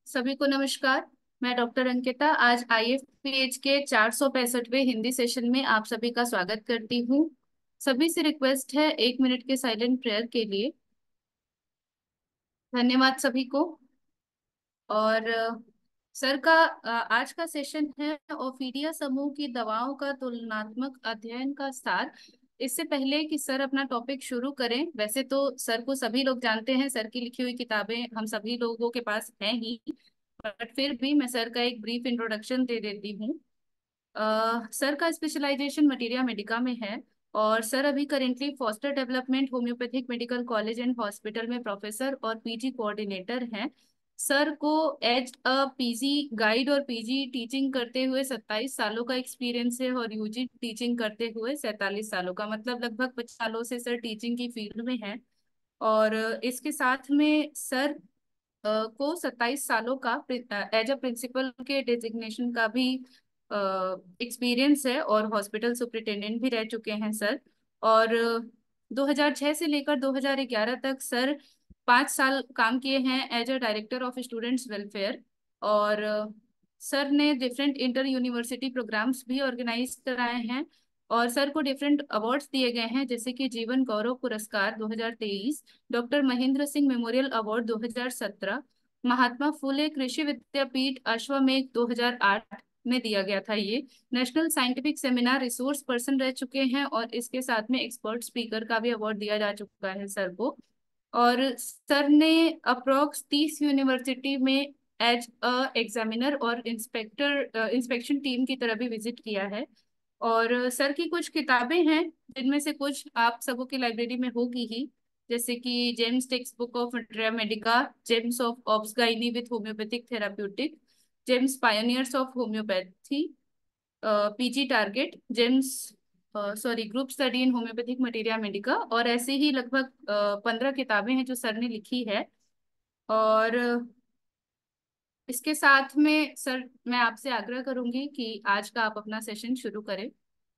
सभी को नमस्कार। मैं डॉक्टर अंकिता आज आईएफपीएच के 465वें हिंदी सेशन में आप सभी का स्वागत करती हूँ। सभी से रिक्वेस्ट है 1 मिनट के साइलेंट प्रेयर के लिए। धन्यवाद सभी को। और सर का आज का सेशन है ओफीडिया समूह की दवाओं का तुलनात्मक अध्ययन का सार। इससे पहले कि सर अपना टॉपिक शुरू करें, वैसे तो सर को सभी लोग जानते हैं, सर की लिखी हुई किताबें हम सभी लोगों के पास हैं ही, बट फिर भी मैं सर का एक ब्रीफ इंट्रोडक्शन दे देती हूँ। सर का स्पेशलाइजेशन मटीरिया मेडिका में है और सर अभी currently Foster development homeopathic medical college and hospital में प्रोफेसर और पीजी कोऑर्डिनेटर हैं। सर को एज अ पीजी गाइड और पीजी टीचिंग करते हुए 27 सालों का एक्सपीरियंस है और यूजी टीचिंग करते हुए 47 सालों का, मतलब लगभग 25 सालों से सर टीचिंग की फील्ड में है। और इसके साथ में सर को 27 सालों का एज अ प्रिंसिपल के डेजिग्नेशन का भी एक्सपीरियंस है और हॉस्पिटल सुपरिटेंडेंट भी रह चुके हैं सर। और 2006 से लेकर 2011 तक सर 5 साल काम किए हैं as a director of students welfare. और सर ने डिफरेंट इंटर यूनिवर्सिटी प्रोग्राम्स भी ऑर्गेनाइज कराए हैं और सर को डिफरेंट अवार्ड्स दिए गए हैं, जैसे कि जीवन गौरव पुरस्कार 2023, doctor Mahendra Singh memorial award 2017, Mahatma Phule Krishi Vidyapeeth Ashwamedh 2008 में दिया गया था ये, national scientific seminar resource person रह चुके हैं और इसके साथ में एक्सपर्ट स्पीकर का भी अवार्ड दिया जा चुका है सर को। और सर ने अप्रोक्स 30 यूनिवर्सिटी में एज अ एग्जामिनर और इंस्पेक्शन टीम की तरह भी विजिट किया है। और सर की कुछ किताबें हैं जिनमें से कुछ आप सबों की लाइब्रेरी में होगी ही, जैसे कि Gems text book of intra medica, Gems of obs gynae with homeopathic therapeutic, Gems pioneers of homeopathy, PG target, Gems sorry group study in homeopathic materia medica, और ऐसे ही लगभग 15 किताबें हैं जो सर ने लिखी है। और इसके साथ में सर मैं आपसे आग्रह करूंगी कि आज का आप अपना सेशन शुरू करें।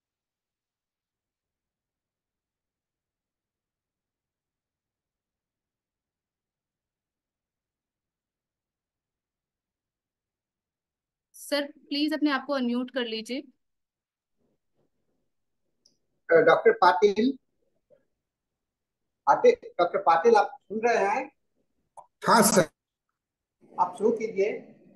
सर प्लीज अपने आप को अनम्यूट कर लीजिए। डॉक्टर पाटिल पाटिल डॉक्टर पाटिल, आप सुन रहे हैं? हाँ सर। आप शुरू कीजिए।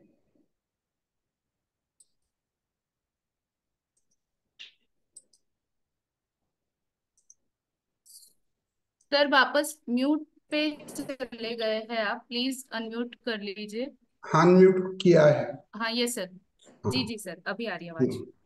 सर वापस म्यूट पे चले गए हैं, आप प्लीज अनम्यूट कर लीजिए। हाँ, म्यूट किया है। हाँ ये सर। हाँ। जी जी सर, अभी आ रही है आवाज। हम्म।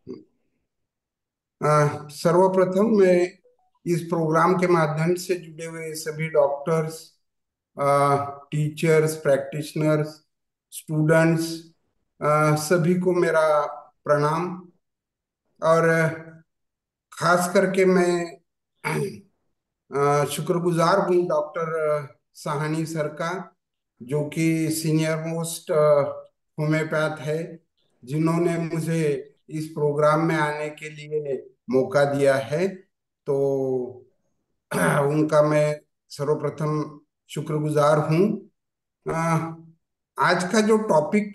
सर्वप्रथम मैं इस प्रोग्राम के माध्यम से जुड़े हुए सभी डॉक्टर्स, टीचर्स, प्रैक्टिशनर्स, स्टूडेंट्स, सभी को मेरा प्रणाम। और खास करके मैं शुक्रगुजार हूँ डॉक्टर साहनी सर का, जो कि सीनियर मोस्ट होम्योपैथ है, जिन्होंने मुझे इस प्रोग्राम में आने के लिए मौका दिया है। तो उनका मैं सर्वप्रथम शुक्रगुजार हूँ। अ, आज का जो टॉपिक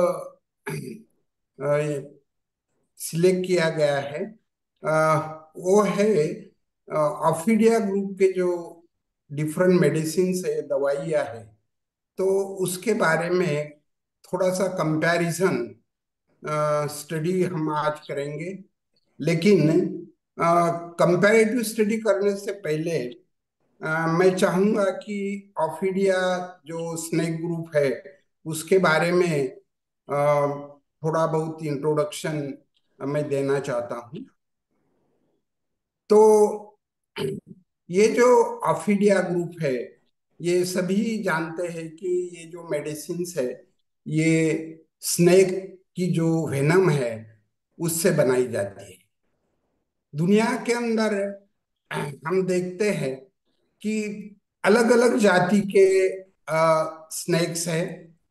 सिलेक्ट किया गया है वो है ऑफिडिया ग्रुप के जो डिफरेंट मेडिसिन है, दवाइयाँ है, तो उसके बारे में थोड़ा सा कंपैरिजन स्टडी हम आज करेंगे। लेकिन कंपैरेटिव स्टडी करने से पहले मैं चाहूंगा कि ऑफिडिया जो स्नेक ग्रुप है उसके बारे में थोड़ा बहुत इंट्रोडक्शन मैं देना चाहता हूँ। तो ये जो ऑफिडिया ग्रुप है, ये सभी जानते हैं कि ये जो मेडिसिन है, ये स्नेक की जो वेनम है उससे बनाई जाती है। दुनिया के अंदर हम देखते हैं कि अलग अलग जाति के स्नेक्स हैं,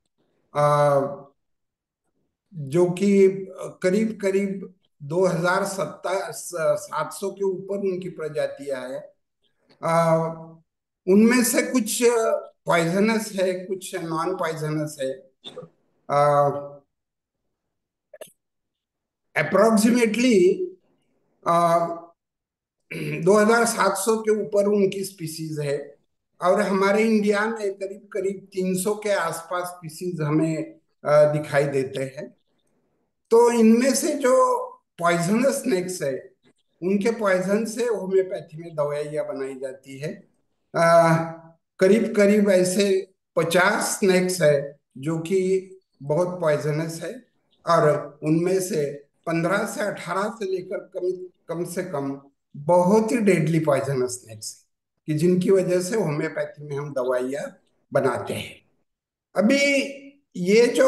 जो कि करीब करीब 2700 के ऊपर उनकी प्रजातियां हैं। उनमें से कुछ पॉइजनस है, कुछ नॉन पॉइजनस है। अप्रोक्सीमेटली 2700 के ऊपर उनकी स्पीसीज है। और हमारे इंडिया में करीब करीब 300 के आसपास स्पीसीज हमें दिखाई देते हैं। तो इनमें से जो पॉइजनस स्नेक्स है, उनके पॉइजन से होम्योपैथी में दवाइयाँ बनाई जाती है। करीब करीब ऐसे 50 स्नेक्स है जो कि बहुत पॉइजनस है, और उनमें से 15 से 18 से लेकर कम कम से कम बहुत ही डेडली पॉइजनस स्नेक्स है, कि जिनकी वजह से होम्योपैथी में हम दवाइयाँ बनाते हैं। अभी ये जो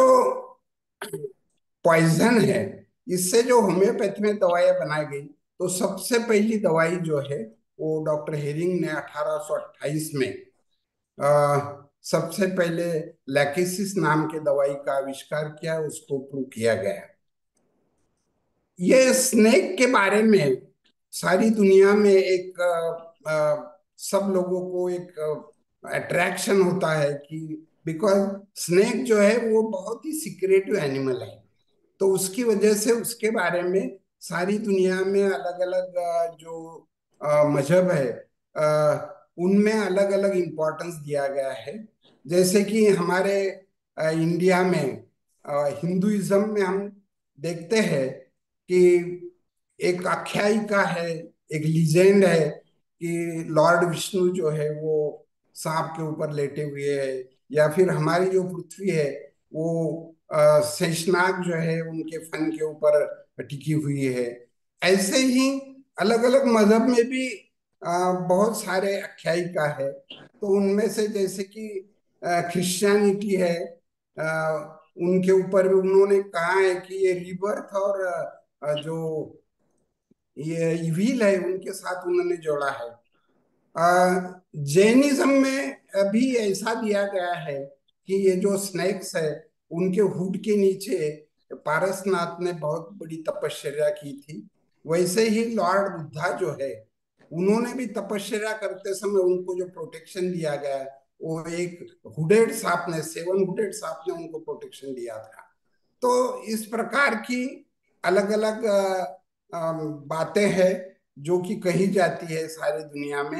पॉइजन है, इससे जो होम्योपैथी में दवाइयाँ बनाई गई, तो सबसे पहली दवाई जो है वो डॉक्टर हेरिंग ने 1828 में सबसे पहले लैकेसिस नाम के दवाई का आविष्कार किया, उसको प्रूव किया गया। ये स्नेक के बारे में सारी दुनिया में एक सब लोगों को एक अट्रैक्शन होता है, कि बिकॉज स्नेक जो है वो बहुत ही सिक्रेटिव एनिमल है। तो उसकी वजह से उसके बारे में सारी दुनिया में अलग अलग जो मजहब है, उनमें अलग अलग इम्पोर्टेंस दिया गया है। जैसे कि हमारे इंडिया में हिंदुइज्म में हम देखते हैं कि एक आख्यायिका है, एक लीजेंड है, कि लॉर्ड विष्णु जो है वो सांप के ऊपर लेटे हुए है, या फिर हमारी जो पृथ्वी है वो शेषनाग जो है उनके फन के ऊपर टिकी हुई है। ऐसे ही अलग अलग मजहब में भी बहुत सारे आख्यायिका है। तो उनमें से जैसे कि क्रिश्चियनिटी है, उनके ऊपर भी उन्होंने कहा है कि ये रिबर्थ और जो ये इविल है उनके साथ उन्होंने जोड़ा है। जैनिज्म में भी ऐसा दिया गया है कि ये जो स्नेक्स है, उनके हुड के नीचे पारसनाथ ने बहुत बड़ी तपश्चर्या की थी। वैसे ही लॉर्ड बुद्धा जो है, उन्होंने भी तपश्चर्या करते समय उनको जो प्रोटेक्शन दिया गया, वो एक हुडेड सांप ने, 7 हुडेड सांप ने उनको प्रोटेक्शन दिया था। तो इस प्रकार की अलग अलग बातें हैं जो कि कही जाती है सारी दुनिया में।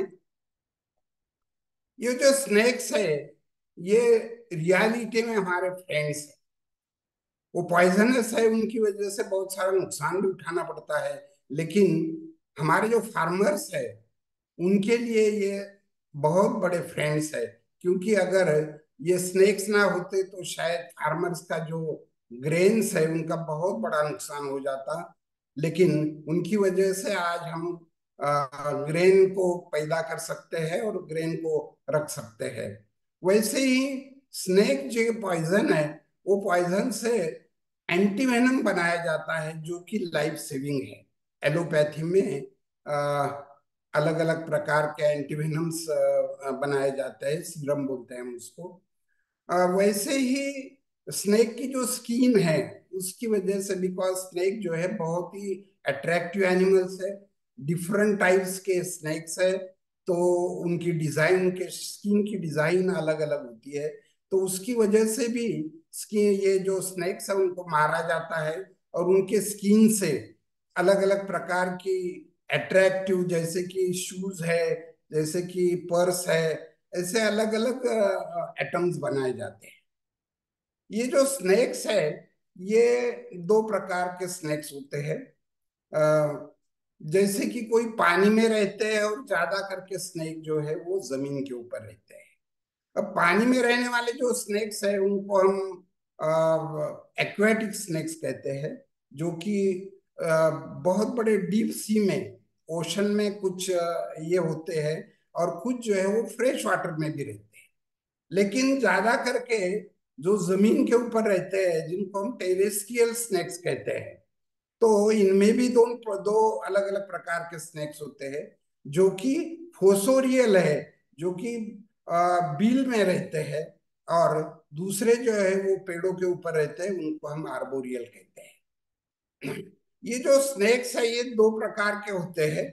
ये जो स्नेक्स है, ये रियलिटी में हमारे फ्रेंड्स है। वो पॉइजनस है, उनकी वजह से बहुत सारा नुकसान भी उठाना पड़ता है, लेकिन हमारे जो फार्मर्स है उनके लिए ये बहुत बड़े फ्रेंड्स है। क्योंकि अगर ये स्नेक्स ना होते तो शायद फार्मर्स का जो ग्रेन्स है उनका बहुत बड़ा नुकसान हो जाता। लेकिन उनकी वजह से आज हम ग्रेन को पैदा कर सकते हैं और ग्रेन को रख सकते हैं। वैसे ही स्नेक जो पॉइजन है, वो पॉइजन से एंटीवेनम बनाया जाता है जो कि लाइफ सेविंग है। एलोपैथी में अलग अलग प्रकार के एंटीवेनम्स बनाए जाते हैं, सीरम बोलते हैं हम उसको। वैसे ही स्नेक की जो स्किन है, उसकी वजह से, बिकॉज स्नेक जो है बहुत ही अट्रैक्टिव एनिमल्स है, डिफरेंट टाइप्स के स्नेक्स है, तो उनकी डिजाइन, उनके स्किन की डिजाइन अलग अलग होती है। तो उसकी वजह से भी स्किन, ये जो स्नेक्स है उनको मारा जाता है, और उनके स्किन से अलग अलग प्रकार की अट्रैक्टिव, जैसे कि शूज है, जैसे कि पर्स है, ऐसे अलग अलग एटम्स बनाए जाते हैं। ये जो स्नेक्स है, ये 2 प्रकार के स्नेक्स होते हैं। अ, जैसे कि कोई पानी में रहते हैं, और ज्यादा करके स्नेक जो है वो जमीन के ऊपर रहते हैं। अब पानी में रहने वाले जो स्नेक्स है उनको हम एक्वेटिक स्नेक्स कहते हैं, जो कि बहुत बड़े डीप सी में, ओशन में कुछ ये होते हैं, और कुछ जो है वो फ्रेश वाटर में भी रहते हैं। लेकिन ज्यादा करके जो जमीन के ऊपर रहते हैं, जिनको हम टेरेस्ट्रियल स्नेक्स कहते हैं, तो इनमें भी दो दो अलग अलग प्रकार के स्नेक्स होते हैं। जो कि फोसोरियल है, जो कि बिल में रहते हैं, और दूसरे जो है वो पेड़ों के ऊपर रहते हैं, उनको हम आर्बोरियल कहते हैं। ये जो स्नेक्स है, ये 2 प्रकार के होते हैं।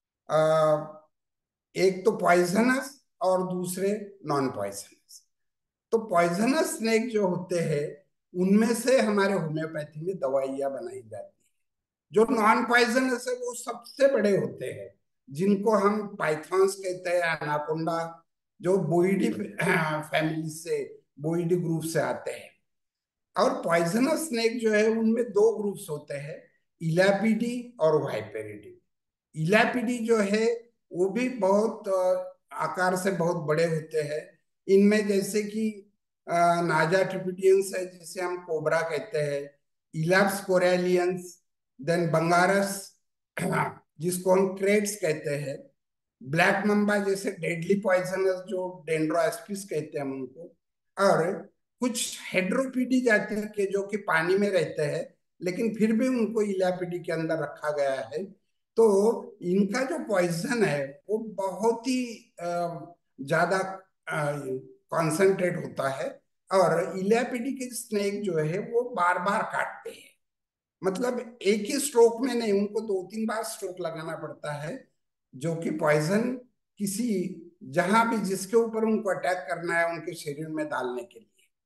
एक तो पॉइजनस और दूसरे नॉन पॉइजनस। तो पॉइजनस स्नेक जो होते हैं, उनमें से हमारे होम्योपैथी में दवाइयाँ बनाई जाती है। जो नॉन पॉइजनस है वो सबसे बड़े होते हैं, जिनको हम पाइथॉन्स कहते हैं, एनाकोंडा, जो बोइडी फैमिली से, बोइडी ग्रुप से आते हैं। और पॉइजनस स्नेक जो है उनमें दो ग्रुप्स होते हैं, इलापिडी और वाइपेरिडी। इलापिडी जो है वो भी बहुत आकार से बहुत बड़े होते हैं। इनमें जैसे कि नाजा ट्रिपिडियंस है जिसे हम कोबरा कहते हैं, इलाप्स कोरेलियंस, देन बंगारस जिसको हम क्रेट्स कहते हैं, ब्लैक मम्बा जैसे डेडली पॉइजनस जो डेंड्रोएस्पिस कहते हैं हम उनको, और कुछ हेड्रोपीडी जाति के जो कि पानी में रहते हैं लेकिन फिर भी उनको इलापिडी के अंदर रखा गया है। तो इनका जो पॉइजन है वो बहुत ही ज्यादा कॉन्सेंट्रेट होता है, और इलापिडी के स्नेक जो है वो बार बार काटते हैं। मतलब एक ही स्ट्रोक में नहीं, उनको दो तीन बार स्ट्रोक लगाना पड़ता है, जो कि पॉइजन किसी, जहां भी जिसके ऊपर उनको अटैक करना है उनके शरीर में डालने के लिए।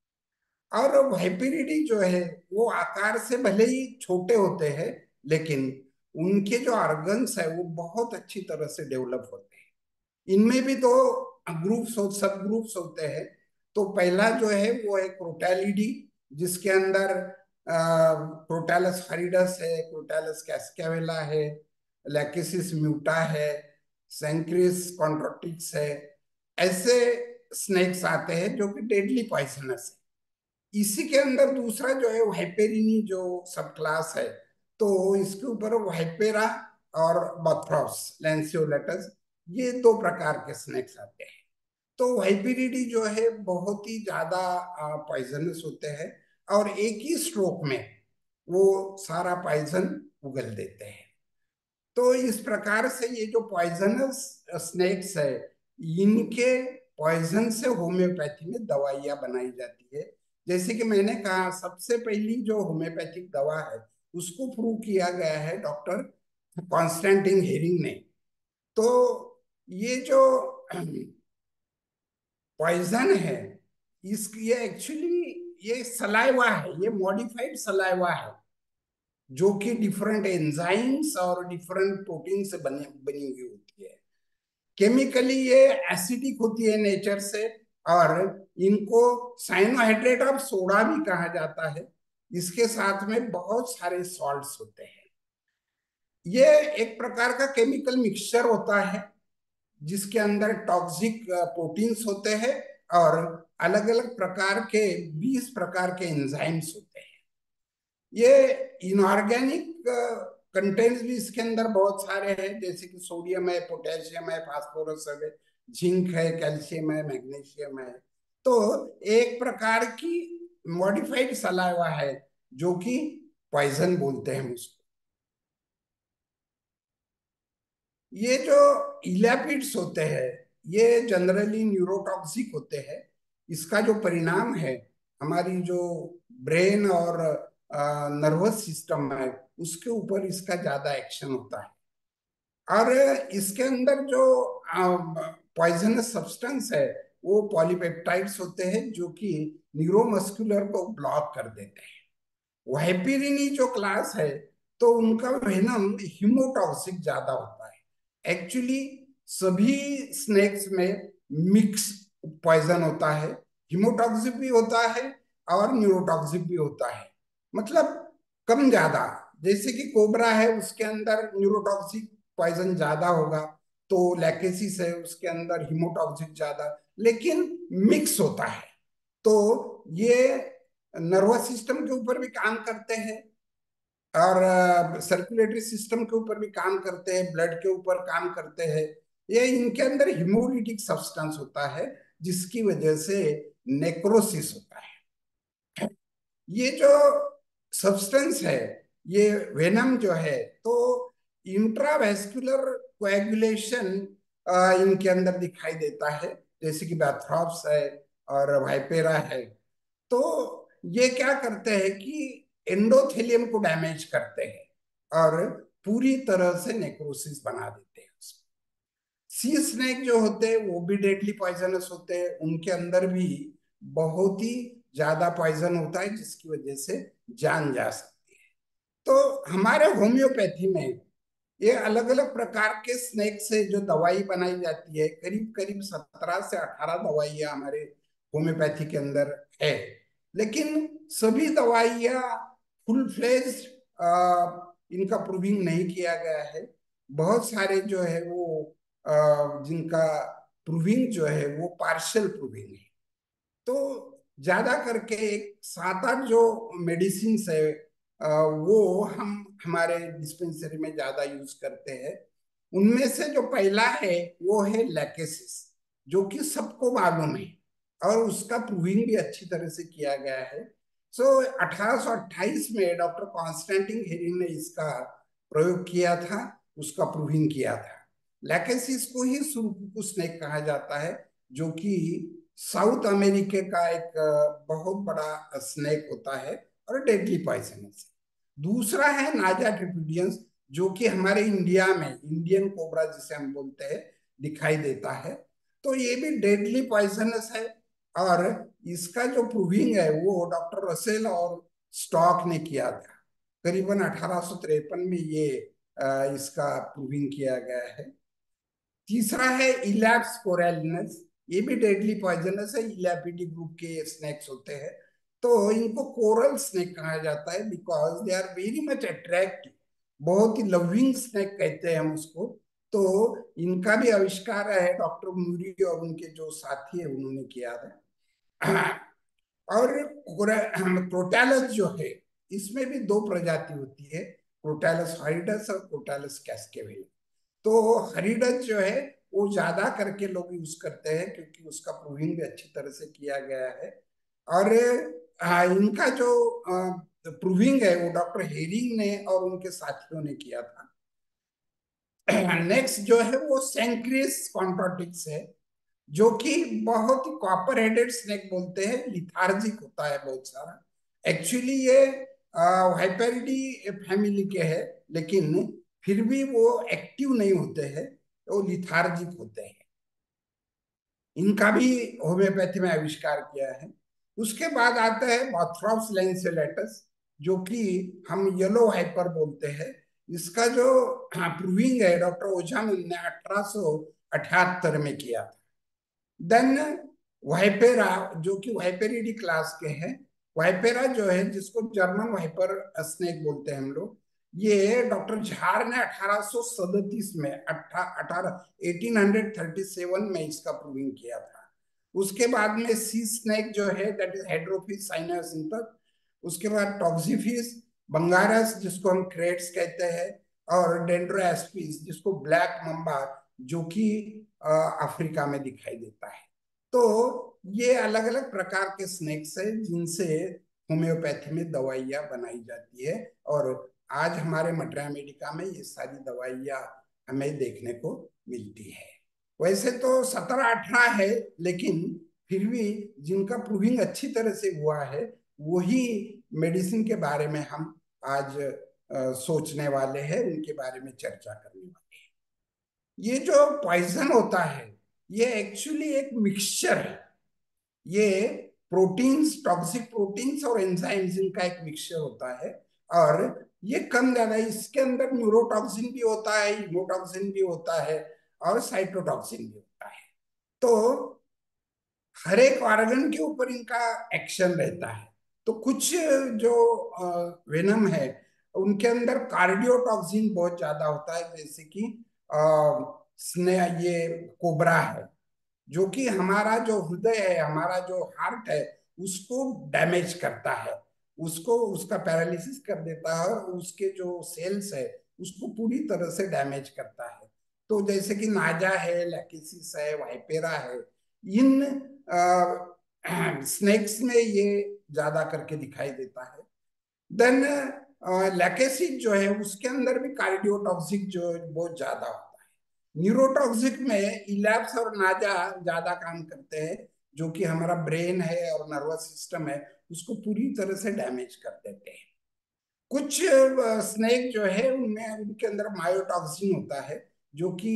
और वाइपेरिडी जो है वो आकार से भले ही छोटे होते हैं लेकिन उनके जो ऑर्गन्स है वो बहुत अच्छी तरह से डेवलप होते हैं। इनमें भी दो ग्रुप्स हो, सब ग्रुप्स होते हैं। तो पहला जो है वो है क्रोटैलिडी, जिसके अंदर क्रोटैलस हरिडस है, क्रोटैलस कैस्केवेला है, लैकेसिस म्यूटा है, सेंक्रिस कॉन्ट्रोटिक्स है। ऐसे स्नेक्स आते हैं जो कि डेडली पॉइजनस है। इसी के अंदर दूसरा जो है वाइपेरिनी जो सब क्लास है, तो इसके ऊपर वाइपेरा और बथ्रॉस लैंसियोलेटस, ये दो प्रकार के स्नेक्स आते हैं। तो वाइपेरिडी जो है बहुत ही ज्यादा पॉइजनस होते हैं, और एक ही स्ट्रोक में वो सारा पॉइजन उगल देते हैं। तो इस प्रकार से ये जो पॉइजनस स्नेक्स है, इनके पॉइजन से होम्योपैथी में दवाइयाँ बनाई जाती है। जैसे कि मैंने कहा, सबसे पहली जो होम्योपैथिक दवा है उसको प्रूव किया गया है डॉक्टर कॉन्स्टेंटिन हेरिंग ने। तो ये जो पॉइजन है, इस ये एक्चुअली ये सलाइवा है, ये मॉडिफाइड सलाइवा है, जो कि डिफरेंट एंजाइम्स और डिफरेंट प्रोटीन से बनी हुई होती है। केमिकली ये एसिडिक होती है नेचर से, और इनको साइनोहाइड्रेट ऑफ सोडा भी कहा जाता है। इसके साथ में बहुत सारे सॉल्ट्स होते हैं। ये एक प्रकार का केमिकल मिक्सचर होता है जिसके अंदर टॉक्सिक प्रोटीन्स होते हैं और अलग अलग प्रकार के 20 प्रकार के एंजाइम्स होते हैं। ये इनऑर्गेनिक कंटेंट्स भी इसके अंदर बहुत सारे हैं, जैसे कि सोडियम है, पोटेशियम है, फास्फोरस है, जिंक है, कैल्शियम है, मैग्नीशियम है। तो एक प्रकार की मॉडिफाइड सलाइवा है जो कि पॉइजन बोलते हैं उसको। ये जो इलैपिड्स होते हैं ये जनरली न्यूरोटॉक्सिक होते हैं। इसका जो परिणाम है हमारी जो ब्रेन और नर्वस सिस्टम है उसके ऊपर इसका ज्यादा एक्शन होता है। और इसके अंदर जो पॉइजनस सब्सटेंस है वो पॉलीपेप्टाइड्स होते हैं जो कि न्यूरोमस्कुलर को ब्लॉक कर देते हैं। वाइपेरिनी जो क्लास है तो उनका वेनम हिमोटॉक्सिक ज्यादा होता है। एक्चुअली सभी स्नेक्स में मिक्स पॉइजन होता है, हिमोटॉक्सिक भी होता है और न्यूरोटॉक्सिक भी होता है, मतलब कम ज्यादा। जैसे कि कोबरा है उसके अंदर न्यूरोटॉक्सिक पॉइजन ज्यादा होगा, तो लैकेसिस है उसके अंदर हिमोटॉक्सिक ज्यादा, लेकिन मिक्स होता है। तो ये नर्वस सिस्टम के ऊपर भी काम करते हैं और सर्कुलेटरी सिस्टम के ऊपर भी काम करते हैं, ब्लड के ऊपर काम करते हैं। ये इनके अंदर हिमोलिटिक सब्सटेंस होता है जिसकी वजह से नेक्रोसिस होता है। ये जो सब्सटेंस है, ये वेनम जो है, तो इंट्रावेस्कुलर कोएगुलेशन इनके अंदर दिखाई देता है, जैसे कि बैथ्रॉप्स है और वाइपेरा है। तो ये क्या करते हैं कि एंडोथेलियम को डैमेज करते हैं और पूरी तरह से नेक्रोसिस बना देते हैं उसको। सी स्नेक जो होते हैं वो भी डेडली पॉइजनस होते हैं, उनके अंदर भी बहुत ही ज्यादा पॉइजन होता है जिसकी वजह से जान जा सकती है। तो हमारे होम्योपैथी में ये अलग अलग प्रकार के स्नेक से जो दवाई बनाई जाती है, करीब करीब 17 से 18 दवाइयां हमारे होम्योपैथी के अंदर है। लेकिन सभी दवाइयां फुल फ्लेज्ड इनका प्रूविंग नहीं किया गया है। बहुत सारे जो है वो जिनका प्रूविंग जो है वो पार्शियल प्रूविंग है। तो ज्यादा करके एक 7 8 जो मेडिसिन है वो हम हमारे डिस्पेंसरी में ज्यादा यूज करते हैं। उनमें से जो पहला है वो है लैकेसिस, जो कि सबको मालूम है और उसका प्रूविंग भी अच्छी तरह से किया गया है। सो 1828 में डॉक्टर कॉन्स्टेंटिन हेरिंग ने इसका प्रयोग किया था, उसका प्रूविंग किया था। लैकेसिस को ही सुरकुकुस स्नेक कहा जाता है, जो कि साउथ अमेरिका का एक बहुत बड़ा स्नेक होता है और डेडली पॉइजनस है। दूसरा है नाजा ट्रिपिडियंस, जो कि हमारे इंडिया में इंडियन कोबरा जिसे हम बोलते हैं दिखाई देता है। तो ये भी डेडली पॉइजनस है और इसका जो प्रूविंग है वो डॉक्टर रसेल और स्टॉक ने किया था। करीबन 1853 में ये इसका प्रूविंग किया गया है। तीसरा है इलैप्स कोरैलिनस, ये भी डेडली पॉइजनस है, इलैपिडी ग्रुप के स्नेक्स होते हैं। तो इनको कोरल स्नेक कहा जाता है because they are very much attractive, बहुत ही लविंग स्नेक कहते हैं हम उसको। तो इनका भी आविष्कार है डॉक्टर मूरी और उनके जो साथी है उन्होंने किया था। और क्रोटैलस जो है इसमें भी दो प्रजाति होती है, क्रोटैलस हॉरिडस और क्रोटैलस कैस्केवेल। तो हरिडज जो है वो ज्यादा करके लोग यूज करते हैं क्योंकि उसका प्रूविंग भी अच्छी तरह से किया गया है। और इनका जो प्रूविंग है वो डॉक्टर हेरिंग ने और उनके साथियों ने किया था। नेक्स्ट जो है वो सेंक्रियस कॉन्ट्रोटिक्स है, जो कि बहुत ही कॉपर हेडेड स्नेक बोलते हैं, लिथार्जिक होता है बहुत सारा। एक्चुअली ये हाइपेरिडी फैमिली के हैं, लेकिन फिर भी वो एक्टिव नहीं होते हैं, वो लिथार्जिक होते हैं। इनका भी होम्योपैथी में आविष्कार किया है। उसके बाद आता है बॉथरॉप्स लैंसेलेटस, जो कि हम येलो हाइपर बोलते हैं। इसका जो प्रूविंग है डॉक्टर ओझामिल ने 1878 में किया था। देन वाइपेरा, जो कि वाइपेरिडी क्लास के हैं। वाइपेरा जो है जिसको जर्मन वाइपर स्नेक बोलते हैं हम लोग, ये डॉक्टर झार ने 1837 में 1837 में इसका प्रूविंग किया था। उसके बाद में सी स्नेक जो है दैट इज हेड्रोफिस साइनोसिंथस। उसके बाद टॉक्सीफिस, बंगारस जिसको हम क्रेट्स कहते हैं, और डेंड्रोएस्पिस जिसको ब्लैक मम्बा, जो कि अफ्रीका में दिखाई देता है। तो ये अलग अलग प्रकार के स्नेक्स है जिनसे होम्योपैथी में दवाइयाँ बनाई जाती है, और आज हमारे मटरा मेडिका में ये सारी दवाइयाँ हमें देखने को मिलती है। वैसे तो 17 18 है, लेकिन फिर भी जिनका प्रूविंग अच्छी तरह से हुआ है वही मेडिसिन के बारे में हम आज सोचने वाले हैं, उनके बारे में चर्चा करने वाले हैं। ये जो पॉइजन होता है ये एक्चुअली एक मिक्सचर है। ये प्रोटीन्स, टॉक्सिक प्रोटीन्स और एंजाइम्स इनका एक मिक्सचर होता है, और ये कम ज्यादा, इसके अंदर न्यूरोटॉक्सिन भी होता है, हीमोटॉक्सिन भी होता है और साइटोटॉक्सिन भी होता है। तो हर एक ऑर्गन के ऊपर इनका एक्शन रहता है। तो कुछ जो वेनम है उनके अंदर कार्डियोटॉक्सिन बहुत ज्यादा होता है, जैसे कि स्ने ये कोबरा है, जो कि हमारा जो हृदय है, हमारा जो हार्ट है, उसको डैमेज करता है, उसको उसका पैरालिसिस कर देता है, और उसके जो सेल्स है उसको पूरी तरह से डैमेज करता है। तो जैसे कि नाजा है, लैकेसिस है, वाइपेरा है, इन स्नेक्स में ये ज्यादा करके दिखाई देता है। देन लैकेसिस जो है उसके अंदर भी कार्डियोटॉक्सिक जो बहुत ज्यादा होता है। न्यूरोटॉक्सिक में इलैप्स और नाजा ज्यादा काम करते हैं, जो कि हमारा ब्रेन है और नर्वस सिस्टम है उसको पूरी तरह से डैमेज कर देते हैं। कुछ स्नेक जो है उनमें उनके अंदर मायोटॉक्सिन होता है, जो कि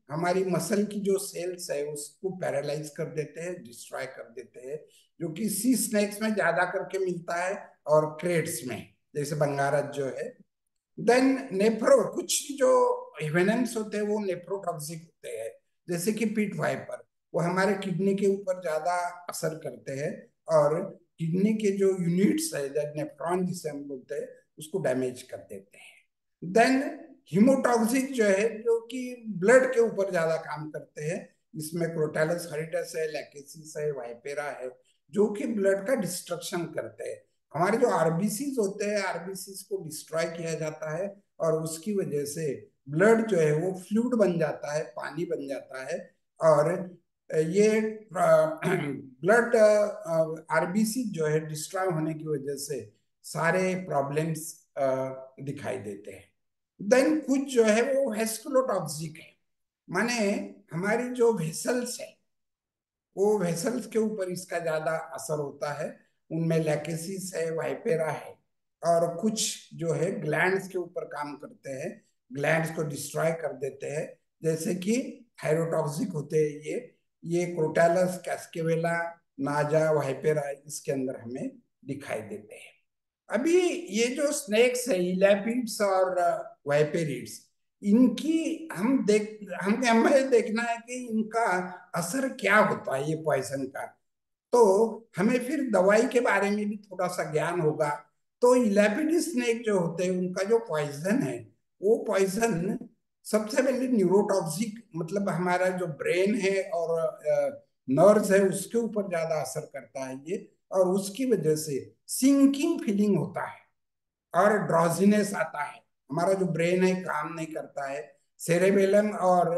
हमारी मसल की जो सेल्स है उसको पैरालाइज कर देते हैं, डिस्ट्रॉय कर देते हैं, जो कि सी स्नेक्स में ज्यादा करके मिलता है और क्रेट्स में, जैसे बंगारत जो है। देन नेफ्रो, कुछ जो वेनम्स होते हैं वो नेफ्रोटॉक्सिक होते हैं, जैसे कि पीट वाइपर, वो हमारे किडनी के ऊपर ज्यादा असर करते हैं और किडनी के जो यूनिट्स है, नेफ्रॉन जिसे हम बोलते हैं, उसको डैमेज कर देते हैं। देन हीमोटॉक्सिक जो है, जो कि ब्लड के ऊपर ज्यादा काम करते हैं, इसमें क्रोटैलस हरिडस है, लैकेसिस है, वाइपेरा है, जो कि ब्लड का डिस्ट्रक्शन करते हैं। हमारे जो आरबीसीज होते हैं, आरबीसीज को डिस्ट्रॉय किया जाता है और उसकी वजह से ब्लड जो है वो फ्लूइड बन जाता है, पानी बन जाता है। और ये ब्लड आरबीसी जो है डिस्ट्रॉय होने की वजह से सारे प्रॉब्लम्स दिखाई देते हैं। देन कुछ जो है वो वेस्कुलोटॉक्सिक है, माने हमारी जो वेसल्स है, वो वेसल्स के ऊपर इसका ज्यादा असर होता है। उनमें लैकेसिस है, वाइपेरा है, और कुछ जो है ग्लैंड्स के ऊपर काम करते हैं, ग्लैंड्स को डिस्ट्रॉय कर देते हैं, जैसे कि थायरोटॉक्सिक होते हैं ये क्रोटैलस, कैस्केवेला, नाजा, वाइपेरा इसके अंदर हमें दिखाई देते हैं। अभी ये जो स्नेक्स है, इलैपिड्स और वाइपेरिड्स, इनकी हमें देखना है कि इनका असर क्या होता है ये पॉइजन का। तो हमें फिर दवाई के बारे में भी थोड़ा सा ज्ञान होगा। तो इलैपिड स्नेक जो होते हैं उनका जो पॉइजन है, वो पॉइजन सबसे पहले न्यूरोटॉक्सिक, मतलब हमारा जो ब्रेन है और नर्व्स है उसके ऊपर ज्यादा असर करता है ये, और उसकी वजह से सिंकिंग फीलिंग होता है और ड्रॉजीनेस आता है। हमारा जो ब्रेन है काम नहीं करता है, सेरेबेलम और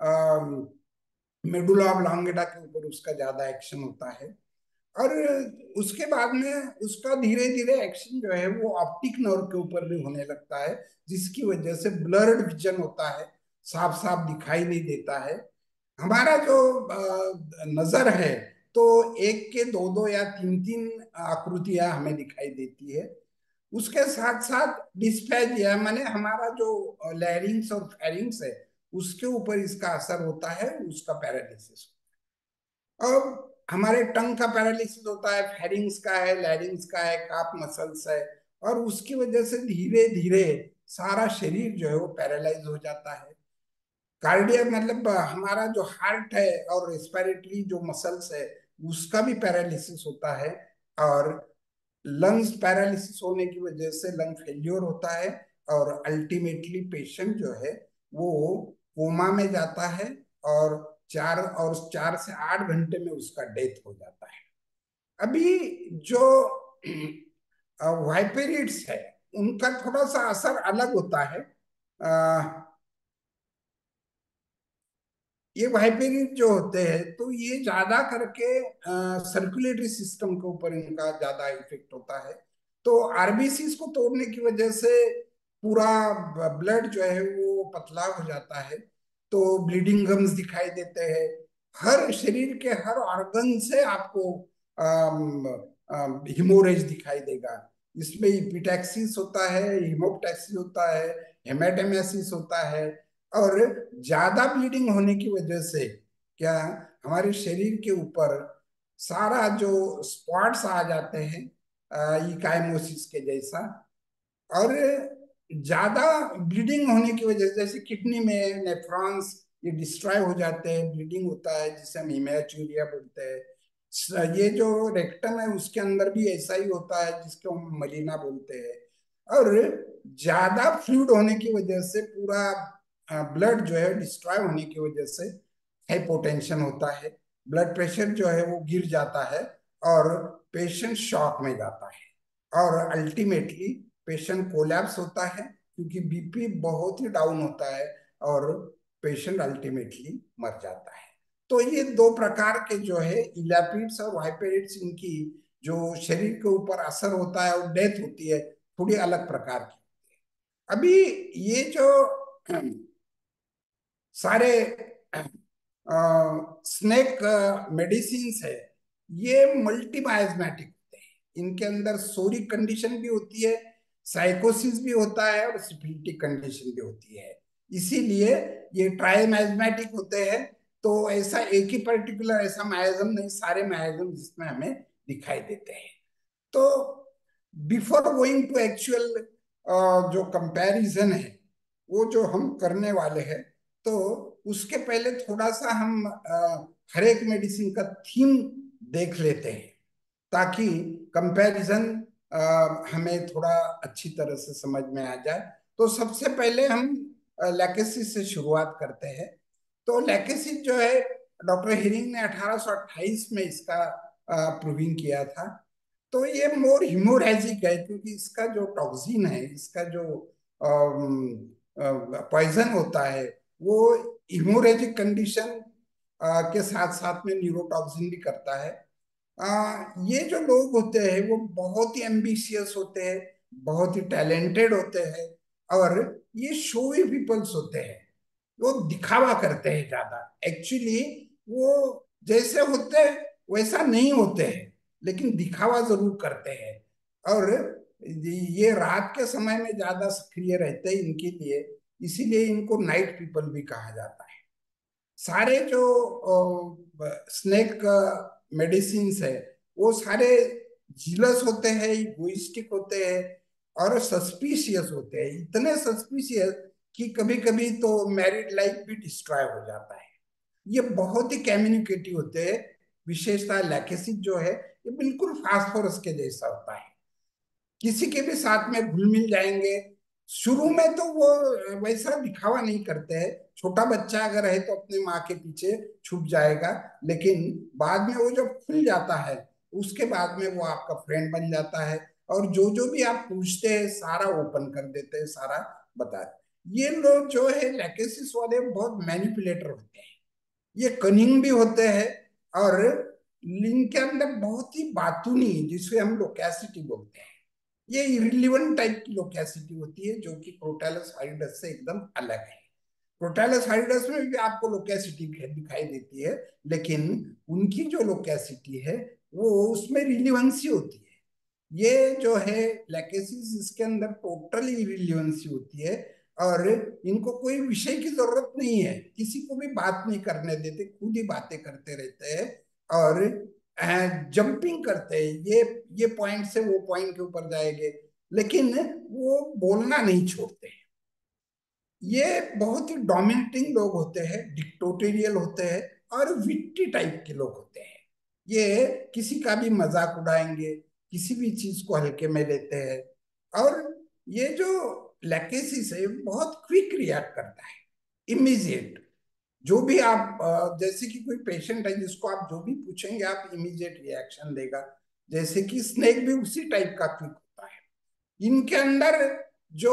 मेडुला ऑब्लोंगेटा के ऊपर उसका ज्यादा एक्शन होता है। और उसके बाद में उसका धीरे धीरे एक्शन जो है वो ऑप्टिक नर्व के ऊपर भी होने लगता है, जिसकी वजह से ब्लर्ड विजन होता है, साफ साफ दिखाई नहीं देता है। हमारा जो नजर है, तो एक के दो दो या तीन तीन आकृतियां हमें दिखाई देती है। उसके साथ साथ डिस्पैजिया, माने हमारा जो लैरिंग्स और फेरिंग्स है उसके ऊपर इसका असर होता है, उसका पैरालिसिस। अब हमारे टंग का पैरालिसिस होता है, फेरिंग्स का है, लैरिंग्स का है, काफ मसल्स है, और उसकी वजह से धीरे धीरे सारा शरीर जो है वो पैरालाइज हो जाता है। कार्डियक मतलब हमारा जो हार्ट है और रेस्पिरेटरी जो मसल्स है उसका भी पैरालिसिस होता है। और लंग्स पैरालिसिस होने की वजह से लंग फेल्योर होता है, और अल्टीमेटली पेशेंट जो है वो कोमा में जाता है, और 4 से 8 घंटे में उसका डेथ हो जाता है। अभी जो वाइपेरिड्स है उनका थोड़ा सा असर अलग होता है। ये वाइपेरिड जो होते हैं तो ये ज्यादा करके सर्कुलेटरी सिस्टम के ऊपर इनका ज्यादा इफेक्ट होता है। तो आरबीसी को तोड़ने की वजह से पूरा ब्लड जो है वो पतला हो जाता है, तो ब्लीडिंग गम्स दिखाई देते हैं। हर शरीर के हर ऑर्गन से आपको हिमोरेज दिखाई देगा। इसमें इपिटैक्सिस होता है, हिमोप्टैक्सिस होता है, हेमेटेमेसिस होता है। और ज्यादा ब्लीडिंग होने की वजह से क्या, हमारे शरीर के ऊपर सारा जो स्पॉट्स आ जाते हैं इकाइमोसिस के जैसा। और ज्यादा ब्लीडिंग होने की वजह से, जैसे किडनी में नेफ्रॉन्स ये डिस्ट्रॉय हो जाते हैं, ब्लीडिंग होता है जिसे हम हीमेचूरिया बोलते हैं। ये जो रेक्टम है उसके अंदर भी ऐसा ही होता है, जिसको हम मलीना बोलते हैं। और ज्यादा फ्लूइड होने की वजह से पूरा ब्लड जो है डिस्ट्रॉय होने की वजह से हाइपोटेंशन होता है, ब्लड प्रेशर जो है वो गिर जाता है, और पेशेंट शॉक में जाता है, और अल्टीमेटली पेशेंट कोलैप्स होता है, क्योंकि बीपी बहुत ही डाउन होता है, और पेशेंट अल्टीमेटली मर जाता है। तो ये दो प्रकार के जो है इलैपिड्स और वाइपेरिड्स, इनकी जो शरीर के ऊपर असर होता है और डेथ होती है थोड़ी अलग प्रकार की। अभी ये जो सारे स्नेक मेडिसिन है, ये मल्टीमाइजमेटिक होते हैं। इनके अंदर सोरिक कंडीशन भी होती है, साइकोसिस भी होता है, और सिफिलिटिक कंडीशन भी होती है। इसीलिए ये ट्राइमेस्मेटिक होते हैं। तो ऐसा एक ही पर्टिकुलर ऐसा मायाजम नहीं, सारे मायाजम जिसमें हमें दिखाई देते हैं। तो बिफोर गोइंग टू एक्चुअल जो कंपैरिजन है वो जो हम करने वाले हैं, तो उसके पहले थोड़ा सा हम हर एक मेडिसिन का थीम देख लेते हैं, ताकि कंपैरिजन हमें थोड़ा अच्छी तरह से समझ में आ जाए। तो सबसे पहले हम लैकेसी से शुरुआत करते हैं। तो लैकेसी जो है, डॉक्टर हिरिंग ने 1828 में इसका प्रूविंग किया था। तो ये मोर हिमोरेजिक है, क्योंकि इसका जो टॉक्सिन है, इसका जो पॉइजन होता है, वो हिमोरेजिक कंडीशन के साथ साथ में न्यूरोटॉक्सिन भी करता है। ये जो लोग होते हैं वो बहुत ही एम्बिशियस होते हैं, बहुत ही टैलेंटेड होते हैं, और ये शोवी पीपल्स होते हैं। वो दिखावा करते हैं ज्यादा। एक्चुअली वो जैसे होते हैं वैसा नहीं होते हैं, लेकिन दिखावा जरूर करते हैं। और ये रात के समय में ज्यादा सक्रिय रहते हैं इनके लिए, इसीलिए इनको नाइट पीपल भी कहा जाता है। सारे जो स्नेक मेडिसिन है वो सारे जीलस होते हैं, इगोइस्टिक होते हैं, और सस्पिशियस होते हैं। इतने सस्पिशियस कि कभी कभी तो मैरिड लाइफ भी डिस्ट्रॉय हो जाता है। ये बहुत ही कम्युनिकेटिव होते हैं। विशेषता लैकेसिस जो है, ये बिल्कुल फास्फोरस के जैसा होता है, किसी के भी साथ में घुल मिल जाएंगे। शुरू में तो वो वैसा दिखावा नहीं करते हैं। छोटा बच्चा अगर है तो अपने माँ के पीछे छुप जाएगा, लेकिन बाद में वो जब खुल जाता है, उसके बाद में वो आपका फ्रेंड बन जाता है, और जो जो भी आप पूछते हैं सारा ओपन कर देते हैं, सारा बताते हैं। ये लोग जो है लैकेसिस वाले बहुत मैनिपुलेटर होते हैं, ये कनिंग भी होते हैं, और लिंग के अंदर बहुत ही बातूनी, जिसे हम लोकेसिटी बोलते हैं। ये इरिलीवेंट टाइप की लोकेसिटी होती है, जो कि क्रोटैलस हाइडस से एकदम अलग है। क्रोटैलस हाइडस में भी आपको लोकेसिटी दिखाई देती है, लेकिन उनकी जो लोकेसिटी है वो उसमें रिलीवेंसी होती है। ये जो है लैकेसिस, इसके अंदर टोटली इरिलीवेंसी होती है, और इनको कोई विषय की जरूरत नहीं है, किसी को भी बात नहीं करने देते, खुद ही बातें करते रहते हैं, और जंपिंग करते हैं। ये पॉइंट से वो पॉइंट के ऊपर जाएंगे, लेकिन वो बोलना नहीं छोड़ते। ये बहुत ही डोमिनेटिंग लोग होते हैं, डिक्टोटेरियल होते हैं, और विट्टी टाइप के लोग होते हैं। ये किसी का भी मजाक उड़ाएंगे, किसी भी चीज को हल्के में लेते हैं। और ये जो लैकेसिस है बहुत क्विक रिएक्ट करता है, इमीडिएट। जो भी आप जैसे कि कोई पेशेंट है जिसको आप जो भी पूछेंगे, आप इमीडिएट रिएक्शन देगा। जैसे कि स्नेक भी उसी टाइप का क्विक होता है। इनके अंदर जो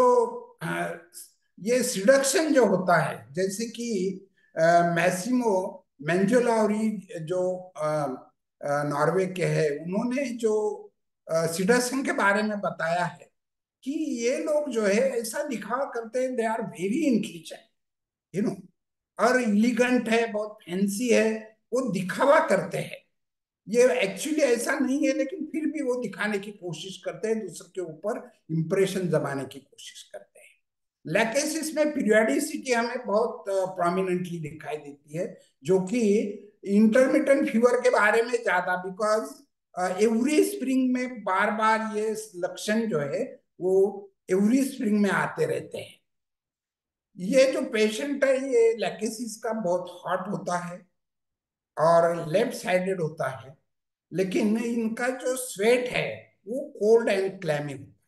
ये सिडक्शन जो होता है, जैसे कि मैसिमो मेंजोलाउरी जो नॉर्वे के हैं, उन्होंने जो सिडक्शन के बारे में बताया है कि ये लोग जो है ऐसा दिखावा करते हैं, they are very intelligent, you know, और इलिगेंट है, बहुत फैंसी है। वो दिखावा करते हैं, ये एक्चुअली ऐसा नहीं है, लेकिन फिर भी वो दिखाने की कोशिश करते हैं, दूसरे के ऊपर इंप्रेशन जमाने की कोशिश करते हैं। लैकेसिस में पीरियडिसिटी हमें बहुत प्रोमिनेंटली दिखाई देती है, जो कि इंटरमिटेंट फीवर के बारे में ज्यादा, बिकॉज एवरी स्प्रिंग में बार बार ये लक्षण जो है वो एवरी स्प्रिंग में आते रहते हैं। ये जो पेशेंट है ये लैकेसिस का बहुत हॉट होता है और लेफ्ट साइडेड होता है, लेकिन इनका जो स्वेट है वो कोल्ड एंड क्लैमी होता है।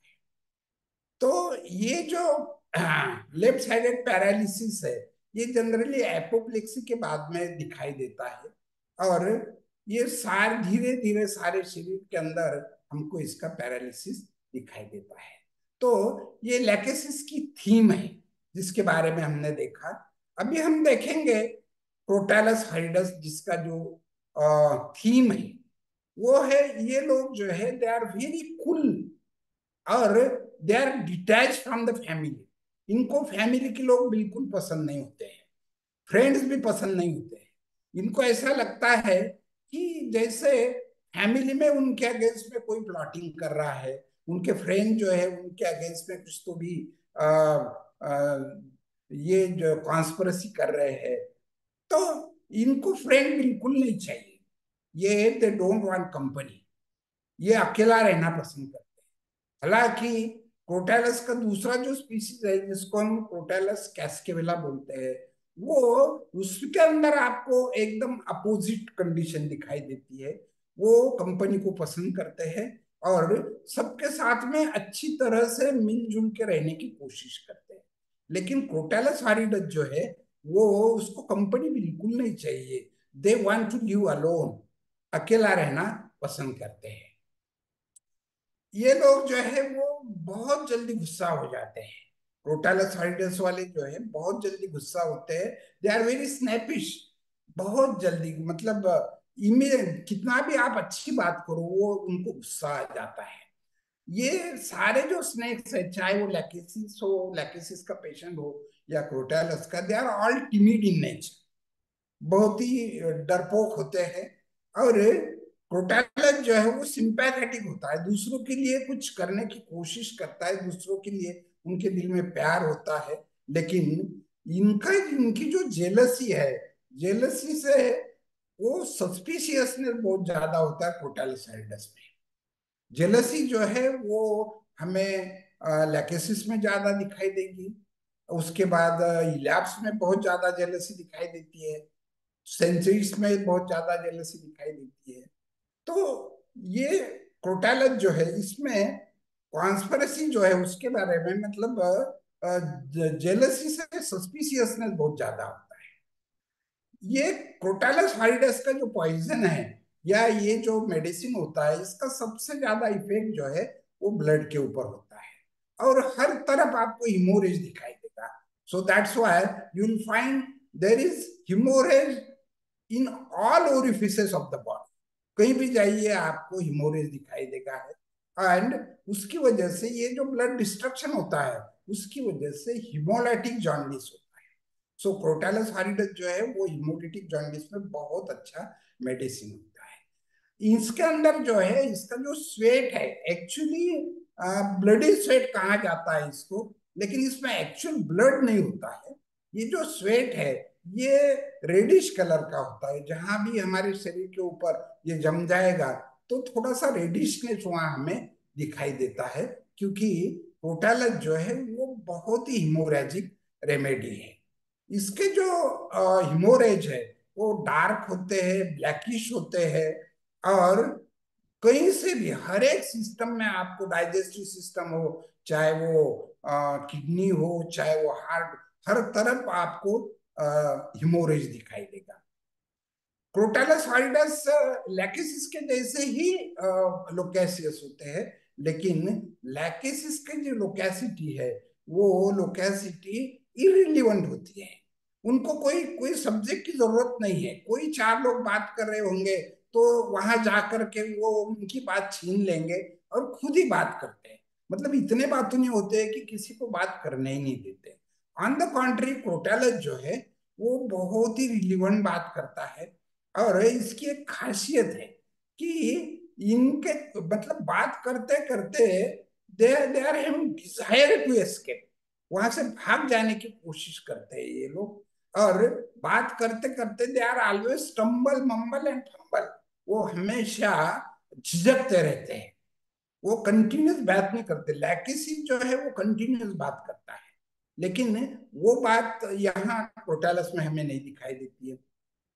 तो ये जो लेफ्ट साइडेड पैरालिसिस है, ये जनरली एपोप्लेक्सी के बाद में दिखाई देता है, और ये सार धीरे धीरे सारे शरीर के अंदर हमको इसका पैरालिसिस दिखाई देता है। तो ये लैकेसिस की थीम है जिसके बारे में हमने देखा। अभी हम देखेंगे क्रोटैलस हाइडस, जिसका जो थीम है वो है, ये लोग जो है दे आर वेरी कूल, और they are detach from the family. इनको फैमिली के लोग बिल्कुल पसंद नहीं होते हैं, फ्रेंड्स भी पसंद नहीं होते हैं। इनको ऐसा लगता है कि जैसे फैमिली में उनके अगेंस्ट में कोई प्लॉटिंग कर रहा है, उनके फ्रेंड जो है उनके अगेंस्ट में कुछ तो भी ये जो कॉन्स्पिरेसी कर रहे हैं, तो इनको फ्रेंड बिल्कुल नहीं चाहिए। ये दे डोंट वांट कंपनी, ये अकेला रहना पसंद करते हैं। हालांकि क्रोटैलस का दूसरा जो स्पीसीज है जिसको हम क्रोटैलस कैस्केवेला बोलते हैं, वो उसके अंदर आपको एकदम अपोजिट कंडीशन दिखाई देती है। वो कंपनी को पसंद करते हैं और सबके साथ में अच्छी तरह से मिलजुल के रहने की कोशिश करते हैं। लेकिन क्रोटैलस हारिडस जो है, वो उसको कंपनी बिल्कुल नहीं चाहिए। They want to live alone, अकेला रहना पसंद करते हैं। ये लोग जो है वो बहुत जल्दी गुस्सा हो जाते हैं। क्रोटैलस हाइडस वाले जो है बहुत जल्दी गुस्सा होते हैं। दे आर वेरी स्नैपिश, बहुत जल्दी, मतलब इमेज कितना भी आप अच्छी बात करो वो उनको गुस्सा आ जाता है। ये सारे जो स्नेक्स है, चाहे वो लैकेसिस हो, लैकेसिस का पेशेंट हो या क्रोटैलस का, they are all timid in nature, बहुत ही डरपोक होते हैं। और प्रोटैगनिस्ट जो है वो सिंपैथेटिक होता है, दूसरों के लिए कुछ करने की कोशिश करता है, दूसरों के लिए उनके दिल में प्यार होता है। लेकिन इनका इनकी जो जेलसी है, जेलसी से वो सस्पिशियसनेस बहुत ज्यादा होता है प्रोटैलिसाइडस में। जेलसी जो है वो हमें लैकेसिस में ज्यादा दिखाई देगी, उसके बाद इलैप्स में बहुत ज्यादा जेलसी दिखाई देती है, सेंचुरीज में बहुत ज्यादा जेलसी दिखाई देती है। तो ये क्रोटैलस जो है इसमें कॉन्स्पिरेसी जो है उसके बारे में, मतलब जेलसी से सस्पिशियसनेस बहुत ज्यादा होता है। ये क्रोटैलस हाइडस का जो पॉइजन है या ये जो मेडिसिन होता है, इसका सबसे ज्यादा इफेक्ट जो है वो ब्लड के ऊपर होता है और हर तरफ आपको हिमोरेज दिखाई देगा। So that's why you will find there is haemorrhage in all orifices of the body. कहीं भी जाइए आपको हिमोरेज दिखाई देगा है। एंड उसकी वजह से ये जो ब्लड डिस्ट्रक्शन होता है उसकी वजह से हिमोलाइटिक जॉन्डिस होता है। सो क्रोटैलस हारिडस जो है वो हिमोलिटिक जॉन्डिस में बहुत अच्छा मेडिसिन होता है। इसके अंदर जो है इसका जो स्वेट है, एक्चुअली ब्लडी स्वेट कहा जाता है इसको, लेकिन इसमें एक्चुअल ब्लड नहीं होता है। ये जो स्वेट है ये रेडिश कलर का होता है। जहां भी हमारे शरीर के ऊपर ये जम जाएगा तो थोड़ा सा रेडिशनेस वहां हमें दिखाई देता है, क्योंकि क्रोटैलस जो है वो बहुत ही हिमोरेजिक रेमेडी है। इसके जो हिमोरेज है वो डार्क होते हैं, ब्लैकिश होते हैं, और कहीं से भी हर एक सिस्टम में आपको, डाइजेस्टिव सिस्टम हो, चाहे वो किडनी हो, चाहे वो हार्ट, हर तरफ आपको हिमोरेज दिखाई देगा। क्रोटैलस हाइडस लैकेसिस के जैसे ही लोकेसियस होते हैं, लेकिन लैकेसिस की जो लोकेसिटी है वो लोकेसिटी इरिलीवेंट होती है। उनको कोई कोई सब्जेक्ट की जरूरत नहीं है। कोई चार लोग बात कर रहे होंगे तो वहां जाकर के वो उनकी बात छीन लेंगे और खुद ही बात करते हैं। मतलब इतने बातों नहीं होते हैं कि किसी को बात करने ही नहीं देते। ऑन द कॉन्ट्री क्रोटैलस जो है वो बहुत ही रिलीवेंट बात करता है। और इसकी एक खासियत है कि इनके, मतलब बात करते करते they they are having desire to escape, वहां से भाग जाने की कोशिश करते हैं ये लोग। और बात करते करते they are always stumble mumble and fumble, वो हमेशा झिझकते रहते हैं। वो कंटिन्यूस बात नहीं करते। लैकेसी जो है वो कंटिन्यूस बात करता है, लेकिन वो बात यहाँ क्रोटैलस में हमें नहीं दिखाई देती है।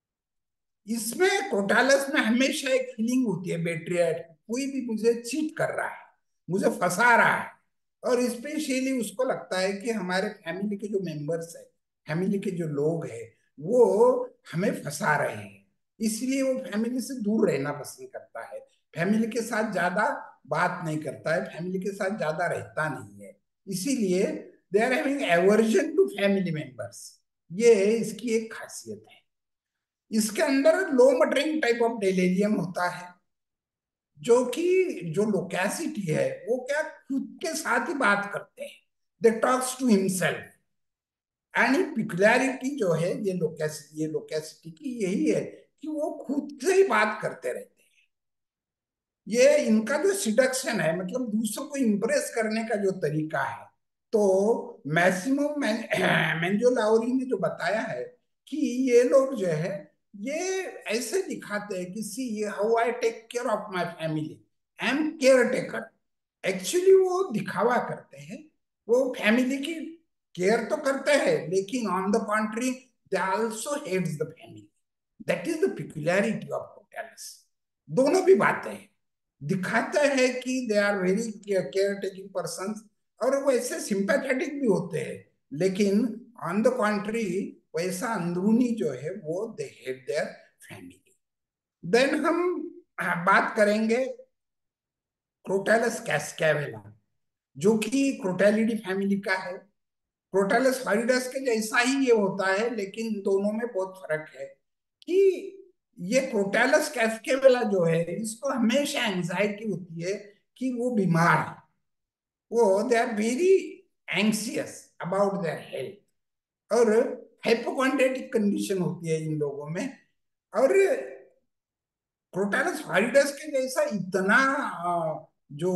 इसमें क्रोटैलस में हमेशा एक फीलिंग होती है बेट्रियट, कोई भी मुझे चीट कर रहा है, मुझे फंसा रहा है। और स्पेशली उसको लगता है कि हमारे फैमिली के जो मेंबर्स है, फैमिली के जो लोग हैं, वो हमें फंसा रहे हैं। इसलिए वो फैमिली से दूर रहना पसंद करता है, फैमिली के साथ ज्यादा बात नहीं करता है, फैमिली के साथ ज्यादा रहता नहीं है। इसीलिए they are having aversion to family members. ये इसकी एक खासियत है। इसके अंदर low muttering type of delirium होता है, जो कि जो लोकेसिटी है वो क्या खुद के साथ ही बात करते हैं, they talks to himself. And peculiarity जो है ये लोकेसिटी की यही है कि वो खुद से ही बात करते रहते हैं। ये इनका जो सिडक्शन है, मतलब दूसरों को इंप्रेस करने का जो तरीका है, तो मैक्सिमम मेंजोलाउरी ने जो बताया है कि ये लोग जो है ये ऐसे दिखाते हैं कि see how I take care of my family, I am caretaker. Actually वो दिखावा करते हैं, वो फैमिली की केयर तो करते हैं लेकिन on the contrary they also hates the family. That is the peculiarity of Crotalus. दोनों भी बातें हैं, दिखाते हैं कि they are very care taking person और वो ऐसे सिंपैथेटिक भी होते हैं, लेकिन ऑन द कॉन्ट्री वैसा अंदरूनी जो है वो they hate their family. Then हम बात करेंगे क्रोटैलस कैस्केवेला, जो कि क्रोटैलिडी फैमिली का है। क्रोटैलस हॉरिडस के जैसा ही ये होता है, लेकिन दोनों में बहुत फर्क है कि ये क्रोटैलस कैस्केवेला जो है इसको हमेशा एंजाइटी होती है कि वो बीमार है, वो they are very anxious about their health, और हाइपोकॉन्ड्रिटिक कंडीशन होती है इन लोगों में। और क्रोटैलस हॉरिडस के जैसा इतना जो